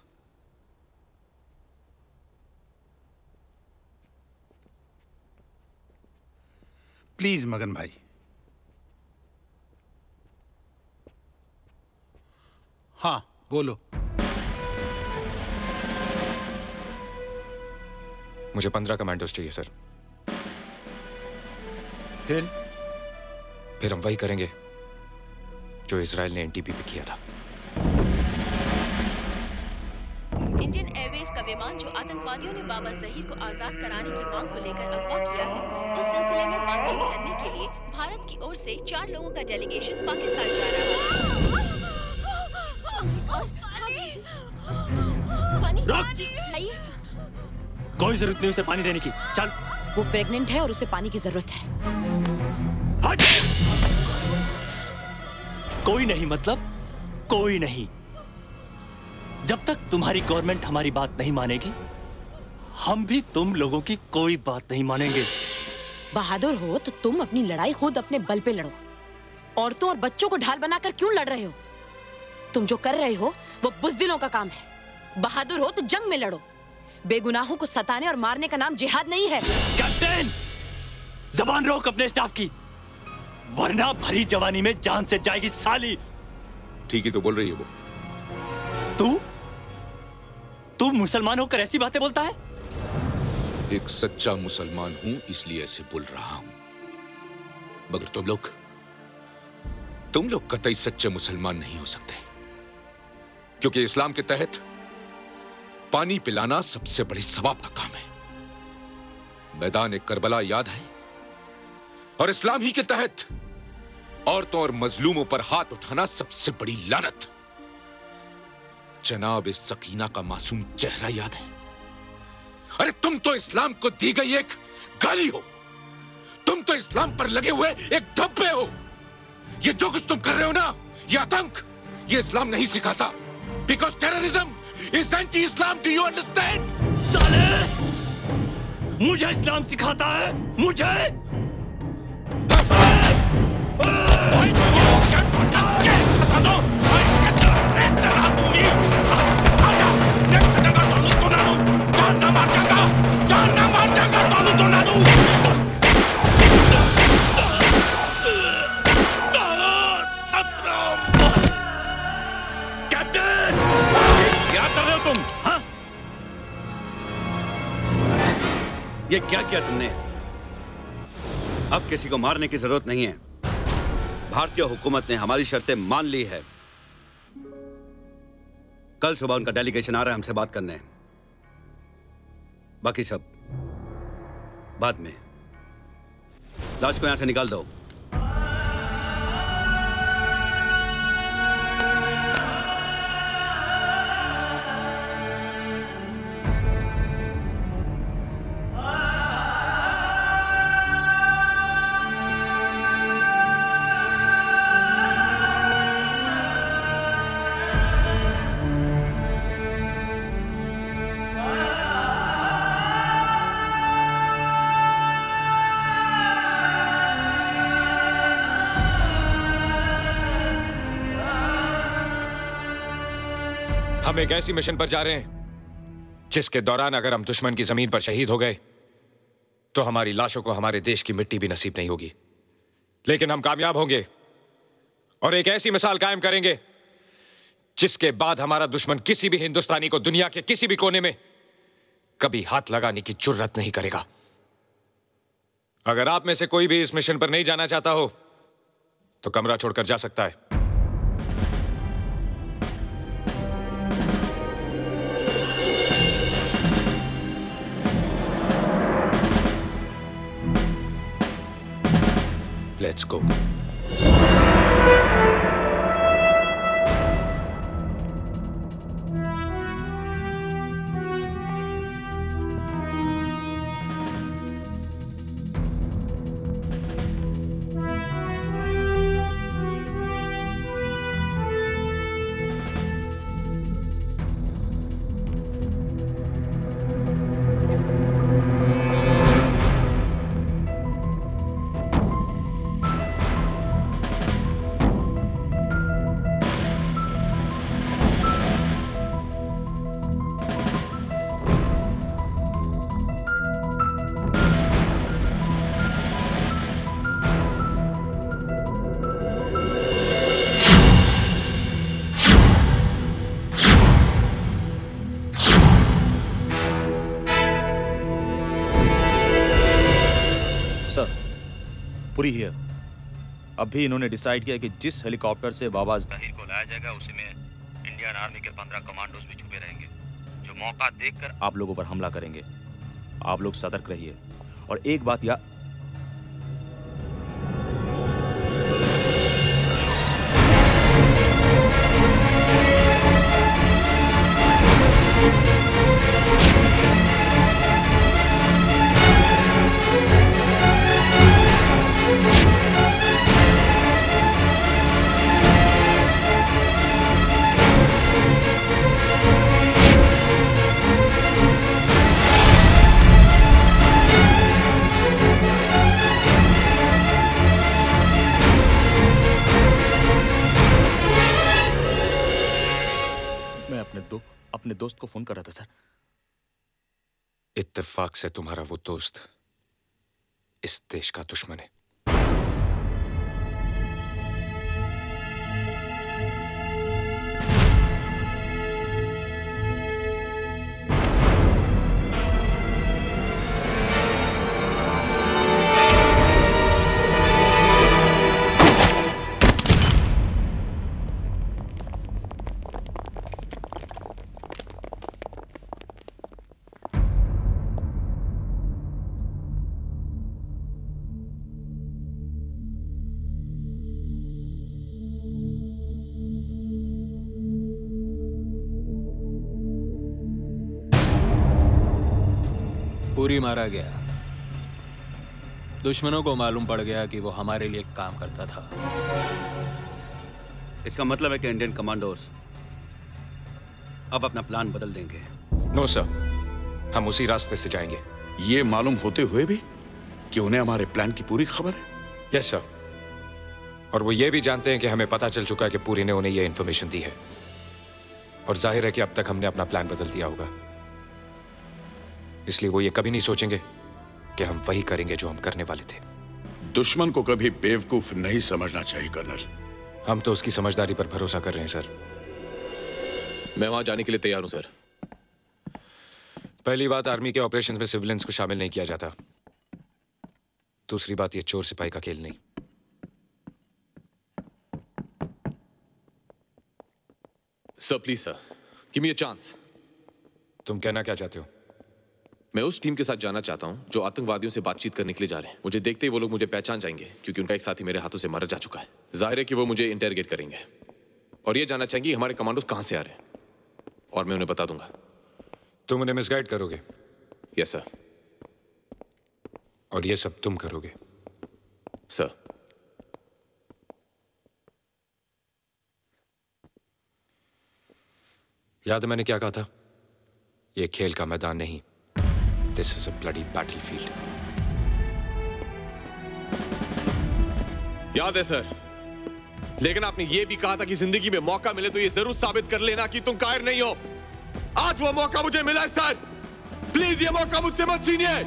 प्लीज मगन भाई। हाँ बोलो। मुझे 15 कमांडोज चाहिए सर। फिर हम वही करेंगे जो इजराइल ने एनटीपी पे किया था। इंडियन एयरवेज का विमान जो आतंकवादियों ने बाबा जहीर को आजाद कराने की मांग को लेकर अगवा किया है, उस सिलसिले में बातचीत करने के लिए भारत की ओर से 4 लोगों का डेलीगेशन पाकिस्तान जा रहा है। कोई जरूरत नहीं उसे पानी देने की। चल। वो प्रेग्नेंट है और उसे पानी की जरूरत है। हट! कोई नहीं मतलब कोई नहीं। जब तक तुम्हारी गवर्नमेंट हमारी बात नहीं मानेगी, हम भी तुम लोगों की कोई बात नहीं मानेंगे। बहादुर हो तो तुम अपनी लड़ाई खुद अपने बल पे लड़ो। औरतों और बच्चों को ढाल बनाकर क्यों लड़ रहे हो? तुम जो कर रहे हो वो बुज़दिलों का काम है। बहादुर हो तो जंग में लड़ो। बेगुनाहों को सताने और मारने का नाम जिहाद नहीं है। कैप्टन, जबान रोक अपने स्टाफ की, वरना भरी जवानी में जान से जाएगी साली। ठीक ही तो बोल रही है वो। तू मुसलमान होकर ऐसी बातें बोलता है? एक सच्चा मुसलमान हूं इसलिए ऐसे बोल रहा हूं, मगर तुम लोग कतई सच्चे मुसलमान नहीं हो सकते, क्योंकि इस्लाम के तहत पानी पिलाना सबसे बड़ी सवाब का काम है। मैदान करबला याद है, और इस्लाम ही के तहत औरतों और मजलूमों पर हाथ उठाना सबसे बड़ी लानत। जनाब सकीना का मासूम चेहरा याद है? अरे तुम तो इस्लाम को दी गई एक गाली हो, तुम तो इस्लाम पर लगे हुए एक धब्बे हो। ये जो कुछ तुम कर रहे हो ना, ये आतंक, ये इस्लाम नहीं सिखाता। Because terrorism is anti Islam. Do you understand? साले, मुझे इस्लाम सिखाता है, मुझे। कैप्टन, क्या कर रहे हो तुम? हाँ? ये क्या किया तुमने? अब किसी को मारने की जरूरत नहीं है। भारतीय हुकूमत ने हमारी शर्तें मान ली है। कल सुबह उनका डेलीगेशन आ रहा है हमसे बात करने। बाकी सब बाद में। लाश को यहां से निकाल दो। हम एक ऐसी मिशन पर जा रहे हैं जिसके दौरान अगर हम दुश्मन की जमीन पर शहीद हो गए तो हमारी लाशों को हमारे देश की मिट्टी भी नसीब नहीं होगी। लेकिन हम कामयाब होंगे और एक ऐसी मिसाल कायम करेंगे जिसके बाद हमारा दुश्मन किसी भी हिंदुस्तानी को दुनिया के किसी भी कोने में कभी हाथ लगाने की जुर्रत नहीं करेगा। अगर आप में से कोई भी इस मिशन पर नहीं जाना चाहता हो तो कमरा छोड़कर जा सकता है। Let's go. पूरी हियर। अब भी इन्होंने डिसाइड किया कि जिस हेलीकॉप्टर से बाबा ज़हीर को लाया जाएगा उसी में इंडियन आर्मी के 15 कमांडोज भी छुपे रहेंगे जो मौका देखकर आप लोगों पर हमला करेंगे। आप लोग सतर्क रहिए और एक बात याद अपने दोस्त को फोन कर रहा था सर। इत्तेफाक से तुम्हारा वो दोस्त इस देश का दुश्मन है। पूरी मारा गया। दुश्मनों को मालूम पड़ गया कि वो हमारे लिए काम करता था। इसका मतलब है कि इंडियन कमांडोज अब अपना प्लान बदल देंगे। नो सर, हम उसी रास्ते से जाएंगे। ये मालूम होते हुए भी कि उन्हें हमारे प्लान की पूरी खबर है? यस सर, और वो ये भी जानते हैं कि हमें पता चल चुका है कि पूरी ने उन्हें ये इन्फॉर्मेशन दी है और जाहिर है कि अब तक हमने अपना प्लान बदल दिया होगा। इसलिए वो ये कभी नहीं सोचेंगे कि हम वही करेंगे जो हम करने वाले थे। दुश्मन को कभी बेवकूफ नहीं समझना चाहिए कर्नल। हम तो उसकी समझदारी पर भरोसा कर रहे हैं सर। मैं वहां जाने के लिए तैयार हूं सर। पहली बात, आर्मी के ऑपरेशंस में सिविलियंस को शामिल नहीं किया जाता। दूसरी बात, ये चोर सिपाही का खेल नहीं। Sir please sir, give me a chance. तुम कहना क्या चाहते हो? मैं उस टीम के साथ जाना चाहता हूं जो आतंकवादियों से बातचीत करने के लिए जा रहे हैं। मुझे देखते ही वो लोग मुझे पहचान जाएंगे क्योंकि उनका एक साथी मेरे हाथों से मारा जा चुका है। जाहिर है कि वो मुझे इंटरोगेट करेंगे और ये जानना चाहेंगे हमारे कमांडोज कहां से आ रहे हैं और मैं उन्हें बता दूंगा। तुम उन्हें मिसगाइड करोगे? Yes sir. और ये सब तुम करोगे? सर। याद है मैंने क्या कहा था? ये खेल का मैदान नहीं, This is a bloody battlefield. याद है सर, लेकिन आपने ये भी कहा था कि जिंदगी में मौका मिले तो ये जरूर साबित कर लेना कि तुम कायर नहीं हो। आज वो मौका मुझे मिला है सर, प्लीज ये मौका मुझसे मत छीनिए।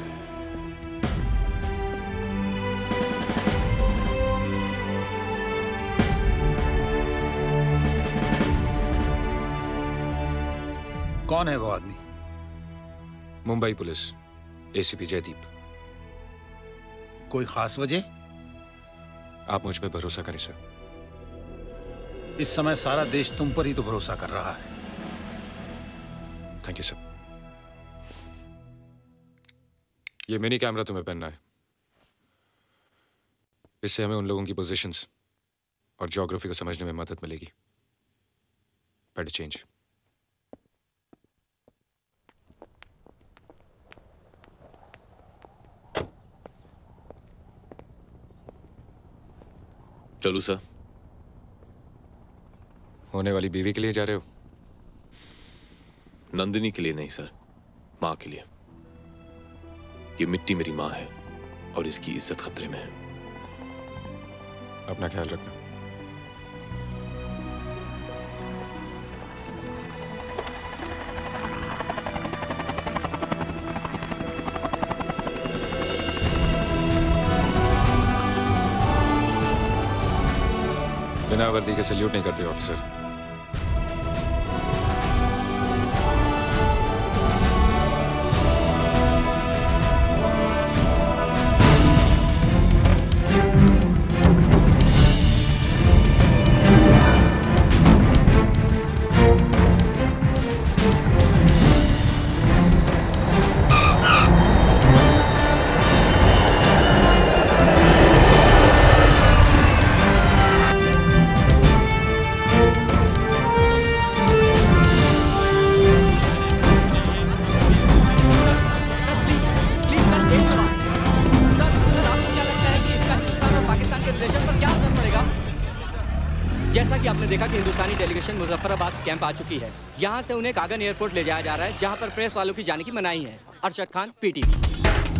कौन है वो आदमी? Mumbai police ACP Jaydeep. कोई खास वजह? आप मुझ पर भरोसा करें सर। इस समय सारा देश तुम पर ही तो भरोसा कर रहा है। Thank you sir. ये मिनी कैमरा तुम्हें पहनना है। इससे हमें उन लोगों की पोजीशंस और ज्योग्राफी को समझने में मदद मिलेगी। Better change. चलू सर। होने वाली बीवी के लिए जा रहे हो? नंदिनी के लिए नहीं सर, मां के लिए। ये मिट्टी मेरी मां है और इसकी इज्जत खतरे में है। अपना ख्याल रखना। बिना वर्दी के सल्यूट नहीं करते ऑफिसर। जैसा कि आपने देखा कि हिंदुस्तानी डेलीगेशन मुजफ्फराबाद कैंप आ चुकी है। यहाँ से उन्हें कागन एयरपोर्ट ले जाया जा रहा है, जहाँ पर प्रेस वालों की जाने की मनाही है। अरशद खान, पीटीवी।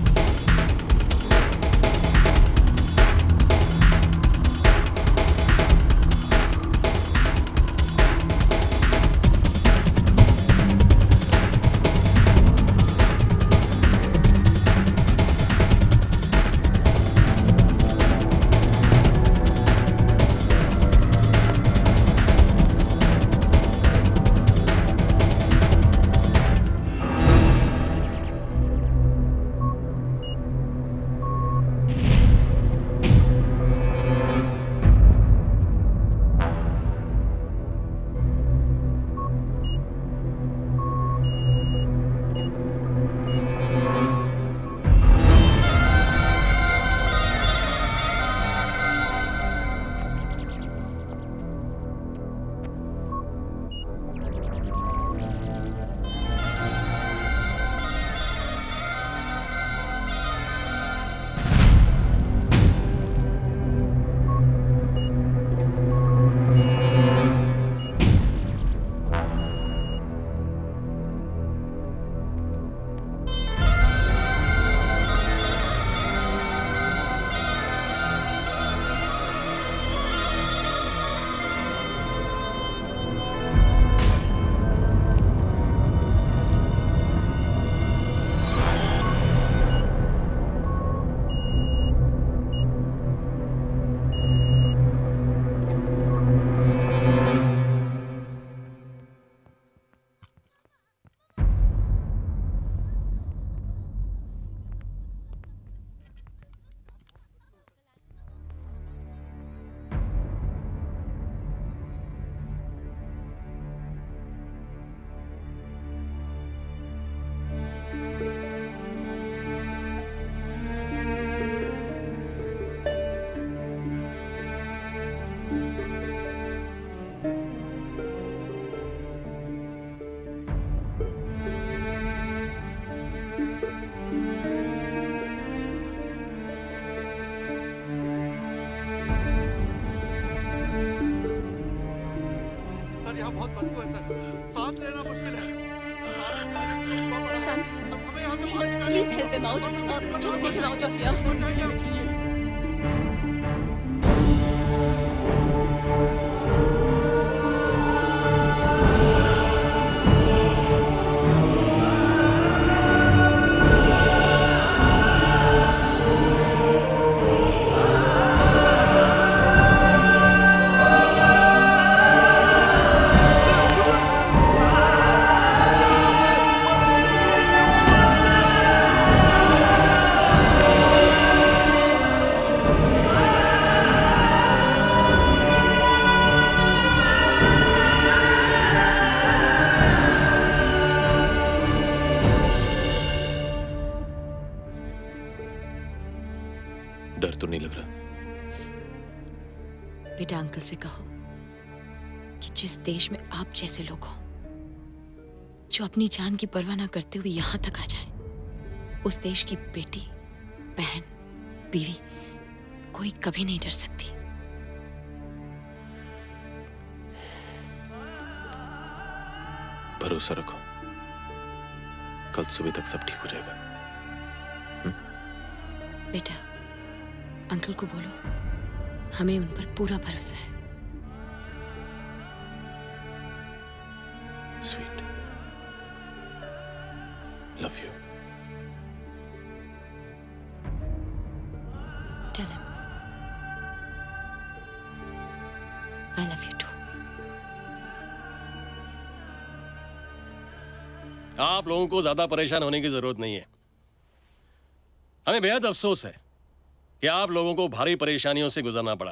यहाँ बहुत बदबू है सर, सांस लेना मुश्किल है। Son, please help him out. Just take him out of here. से कहो कि जिस देश में आप जैसे लोग हो, जो अपनी जान की परवाह ना करते हुए यहां तक आ जाएं, उस देश की बेटी, बहन, बीवी कोई कभी नहीं डर सकती। भरोसा रखो, कल सुबह तक सब ठीक हो जाएगा। बेटा, अंकल को बोलो हमें उन पर पूरा भरोसा है। Sweet, love you. Tell him I love you too. आप लोगों को ज्यादा परेशान होने की जरूरत नहीं है। हमें बेहद अफसोस है कि आप लोगों को भारी परेशानियों से गुजरना पड़ा।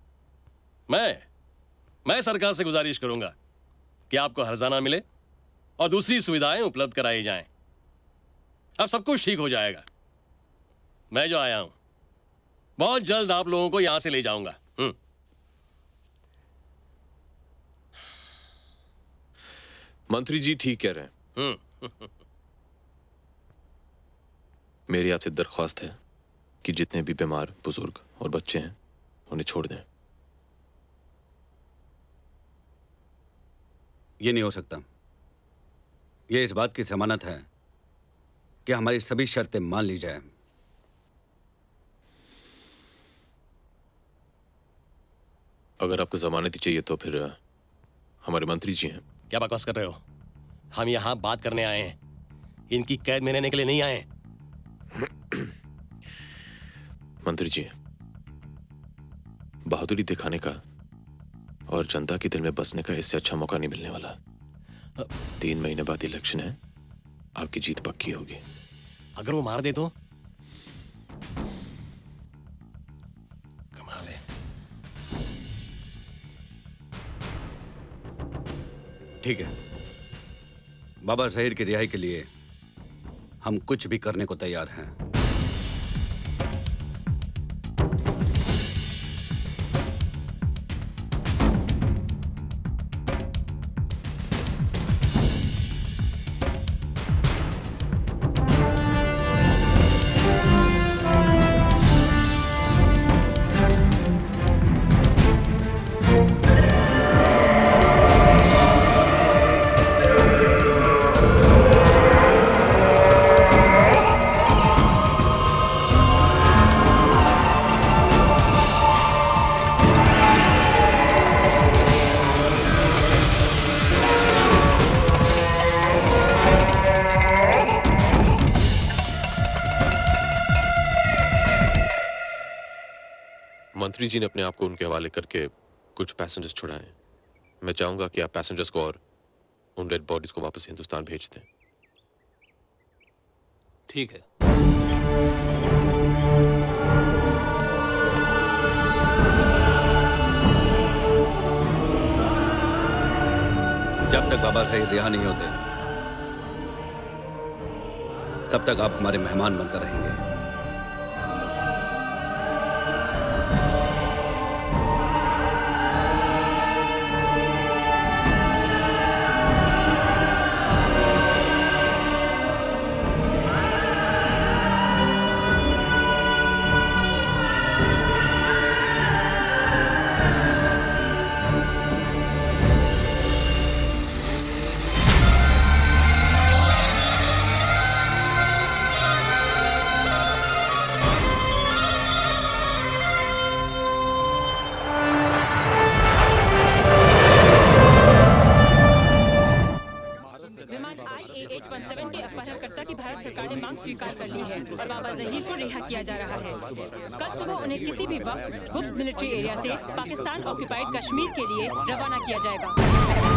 मैं सरकार से गुजारिश करूंगा कि आपको हर्जाना मिले और दूसरी सुविधाएं उपलब्ध कराई जाएं। अब सब कुछ ठीक हो जाएगा। मैं जो आया हूं बहुत जल्द आप लोगों को यहां से ले जाऊंगा। मंत्री जी ठीक कह रहे हैं। मेरी आपसे दरख्वास्त है कि जितने भी बीमार बुजुर्ग और बच्चे हैं उन्हें छोड़ दें। ये नहीं हो सकता। ये इस बात की जमानत है कि हमारी सभी शर्तें मान ली जाए। अगर आपको जमानत ही चाहिए तो फिर हमारे मंत्री जी हैं। क्या बकवास कर रहे हो? हम यहां बात करने आए हैं, इनकी कैद में रहने के लिए नहीं आए। मंत्री जी, बहादुरी दिखाने का और जनता के दिल में बसने का इससे अच्छा मौका नहीं मिलने वाला। 3 महीने बाद इलेक्शन है, आपकी जीत पक्की होगी। अगर वो मार दे तो? कमाल है। ठीक है, बाबा ज़हीर की रिहाई के लिए हम कुछ भी करने को तैयार हैं। मंत्री जी ने अपने आप को उनके हवाले करके कुछ पैसेंजर्स छुड़ाए। मैं चाहूंगा कि आप पैसेंजर्स को और उन डेड बॉडीज को वापस हिंदुस्तान भेज दें। ठीक है। जब तक बाबा ज़हीर रिहा नहीं होते तब तक आप हमारे मेहमान बनकर रहेंगे। पाकिस्तान ऑक्युपाइड कश्मीर के लिए रवाना किया जाएगा।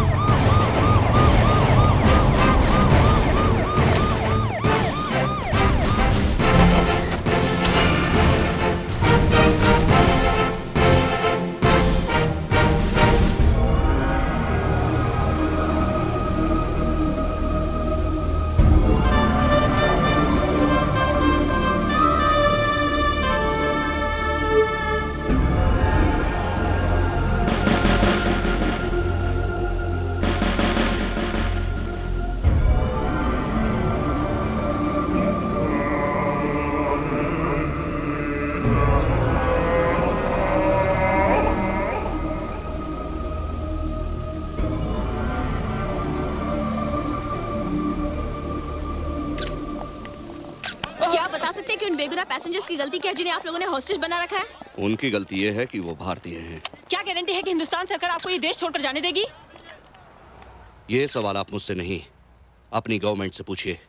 बता सकते हैं कि उन बेगुनाह पैसेंजर्स की गलती क्या है जिन्हें आप लोगों ने हॉस्टेज बना रखा है? उनकी गलती ये है कि वो भारतीय हैं। क्या गारंटी है कि हिंदुस्तान सरकार आपको ये देश छोड़कर जाने देगी? ये सवाल आप मुझसे नहीं, अपनी गवर्नमेंट से पूछिए।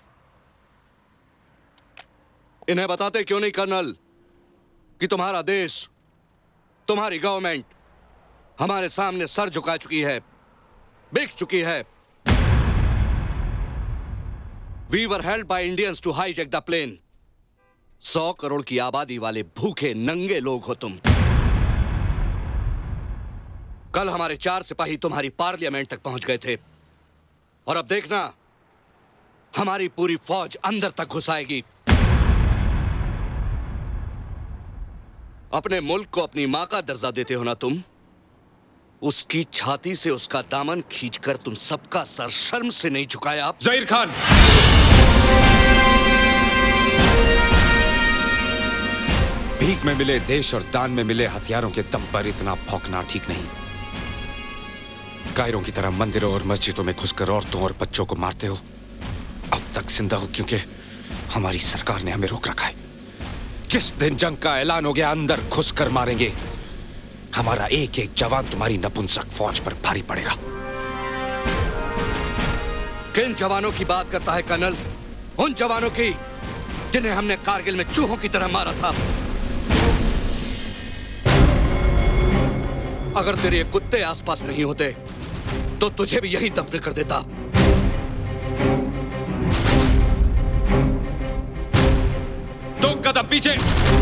इन्हें बताते क्यों नहीं कर्नल कि तुम्हारा देश, तुम्हारी गवर्नमेंट हमारे सामने सर झुका चुकी है, बिक चुकी है। We were held by Indians to hijack the plane. 100 crore की आबादी वाले भूखे नंगे लोग हो तुम। कल हमारे 4 सिपाही तुम्हारी पार्लियामेंट तक पहुंच गए थे, और अब देखना हमारी पूरी फौज अंदर तक घुस आएगी। अपने मुल्क को अपनी मां का दर्जा देते हो ना तुम? उसकी छाती से उसका दामन खींचकर तुम सबका सर शर्म से नहीं झुकाया। ज़हीर खान, भीख में मिले देश और दान में मिले हथियारों के दम पर इतना भौंकना ठीक नहीं। कायरों की तरह मंदिरों और मस्जिदों में घुसकर औरतों और बच्चों को मारते हो। अब तक जिंदा हो क्योंकि हमारी सरकार ने हमें रोक रखा है। जिस दिन जंग का ऐलान हो गया अंदर घुसकर मारेंगे। हमारा एक एक जवान तुम्हारी नपुंसक फौज पर भारी पड़ेगा। किन जवानों की बात करता है कर्नल? उन जवानों की जिन्हें हमने कारगिल में चूहों की तरह मारा था। अगर तेरे ये कुत्ते आसपास नहीं होते तो तुझे भी यहीं दफन कर देता। 2 कदम पीछे।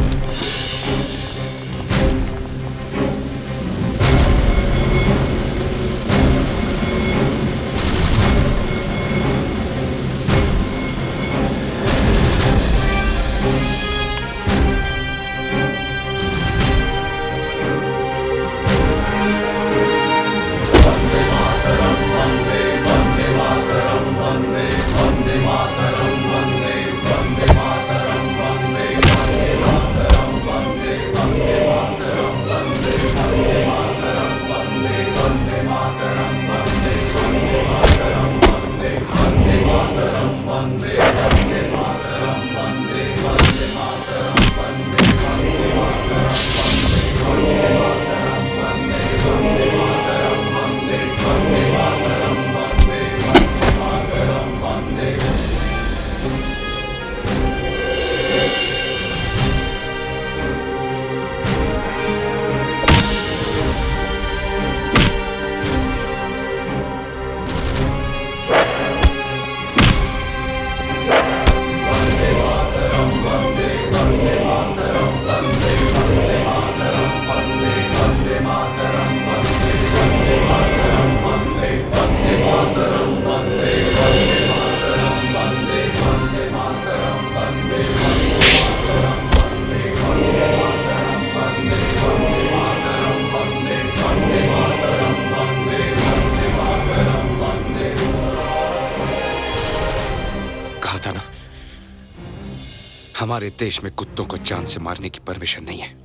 हमारे देश में कुत्तों को जान से मारने की परमिशन नहीं है।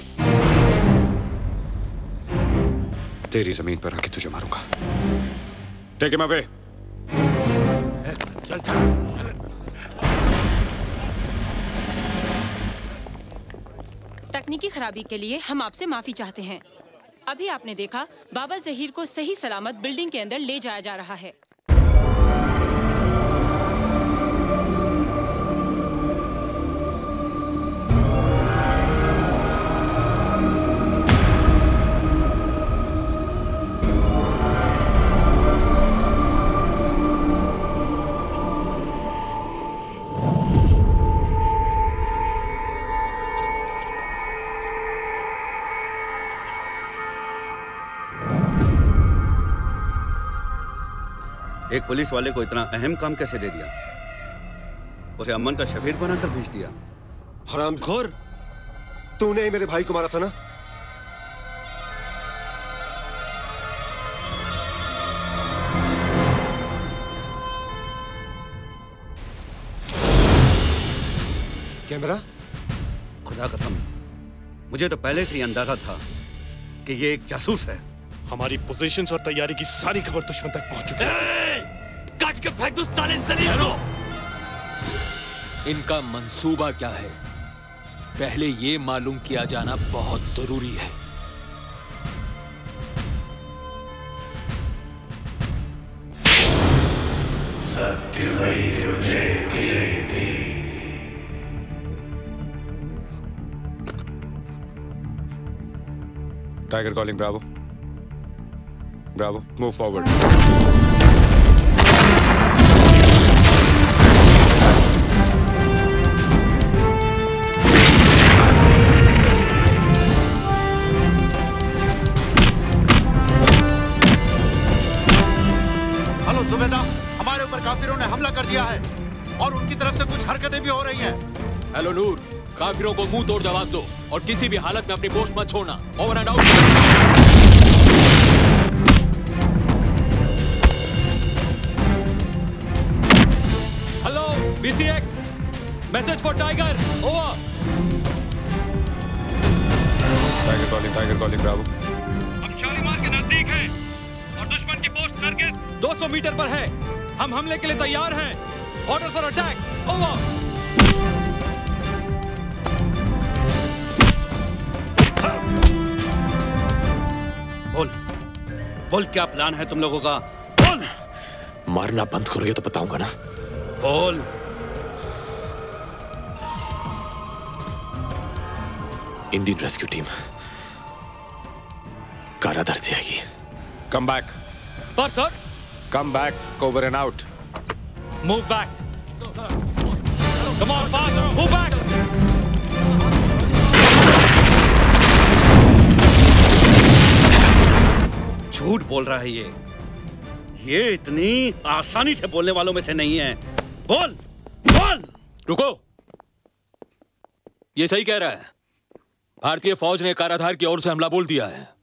तेरी जमीन पर आके तुझे मारूंगा। Take him away. तकनीकी खराबी के लिए हम आपसे माफी चाहते हैं। अभी आपने देखा बाबा जहीर को सही सलामत बिल्डिंग के अंदर ले जाया जा रहा है। एक पुलिस वाले को इतना अहम काम कैसे दे दिया? उसे अमन का शफीर बनाकर भेज दिया। हरामखोर, तूने ही मेरे भाई को मारा था ना? कैमरा? खुदा कसम, मुझे तो पहले से ही अंदाजा था कि ये एक जासूस है। हमारी पोजीशंस और तैयारी की सारी खबर दुश्मन तक पहुंच चुकी है। काट के फेंक दो साले जलील को। इनका मंसूबा क्या है, पहले ये मालूम किया जाना बहुत जरूरी है। Tiger calling, bravo. Bravo, move forward. Hello सुबेदा, हमारे ऊपर काफिरों ने हमला कर दिया है और उनकी तरफ से कुछ हरकतें भी हो रही हैं। हेलो नूर, काफिरों को मुंह तोड़ जवाब दो और किसी भी हालत में अपनी पोस्ट मत छोड़ना। Over and out. Hello BCX, message for tiger, over. Tiger calling, bravo. हम शालीमार के नजदीक हैं और दुश्मन की पोस्ट टारगेट 200 मीटर पर है। हम हमले के लिए तैयार हैं। Order for attack, over. बोल क्या प्लान है तुम लोगों का? बोल। मारना बंद करोगे तो बताऊंगा ना। बोल। इंडियन रेस्क्यू टीम कारादार से आएगी। Come back. पर sir. Come back, over and out. Move back. Come on fast, move back. झूठ बोल रहा है ये इतनी आसानी से बोलने वालों में से नहीं है। बोल बोल। रुको, ये सही कह रहा है। भारतीय फौज ने काराधार की ओर से हमला बोल दिया है।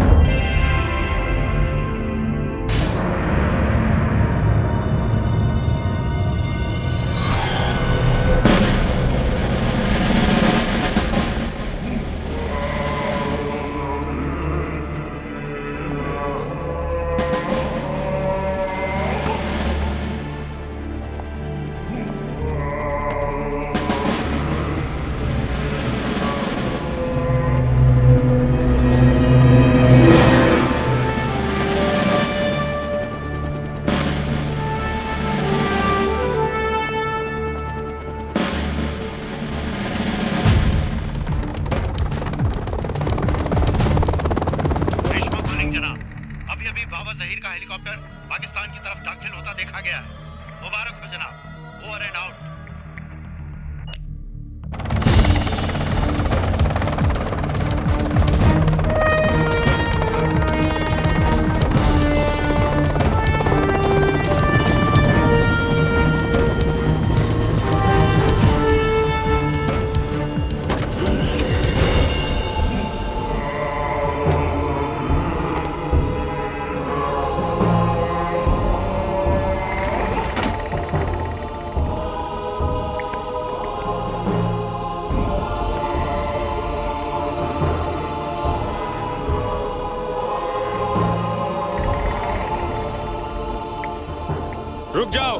रुक जाओ।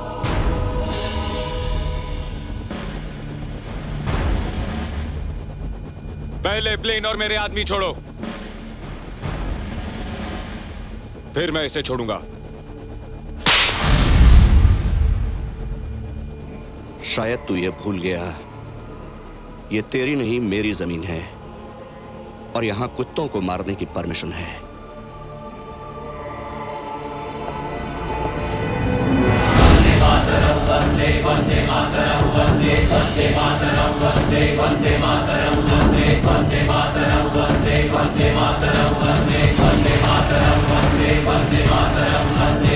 पहले प्लेन और मेरे आदमी छोड़ो, फिर मैं इसे छोड़ूंगा। शायद तू ये भूल गया, ये तेरी नहीं मेरी जमीन है और यहां कुत्तों को मारने की परमिशन है। वंदे वंदे मातरम, वंदे वंदे मातरम, वंदे वंदे मातरम, वंदे वंदे मातरम, वंदे वंदे मातरम, वंदे वंदे मातरम, वंदे वंदे मातरम, वंदे।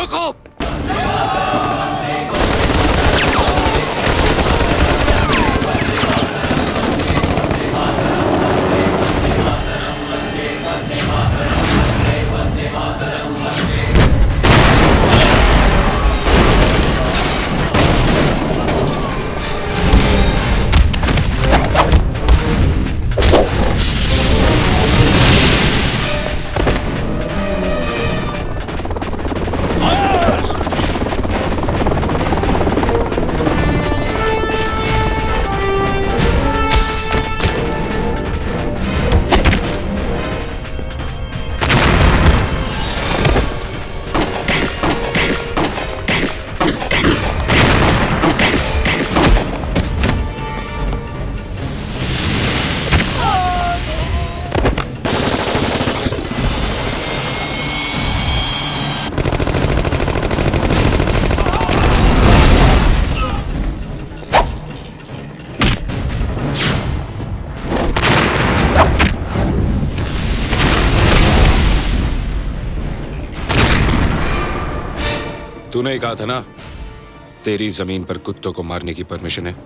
रोको। तूने कहा था ना तेरी जमीन पर कुत्तों को मारने की परमिशन है।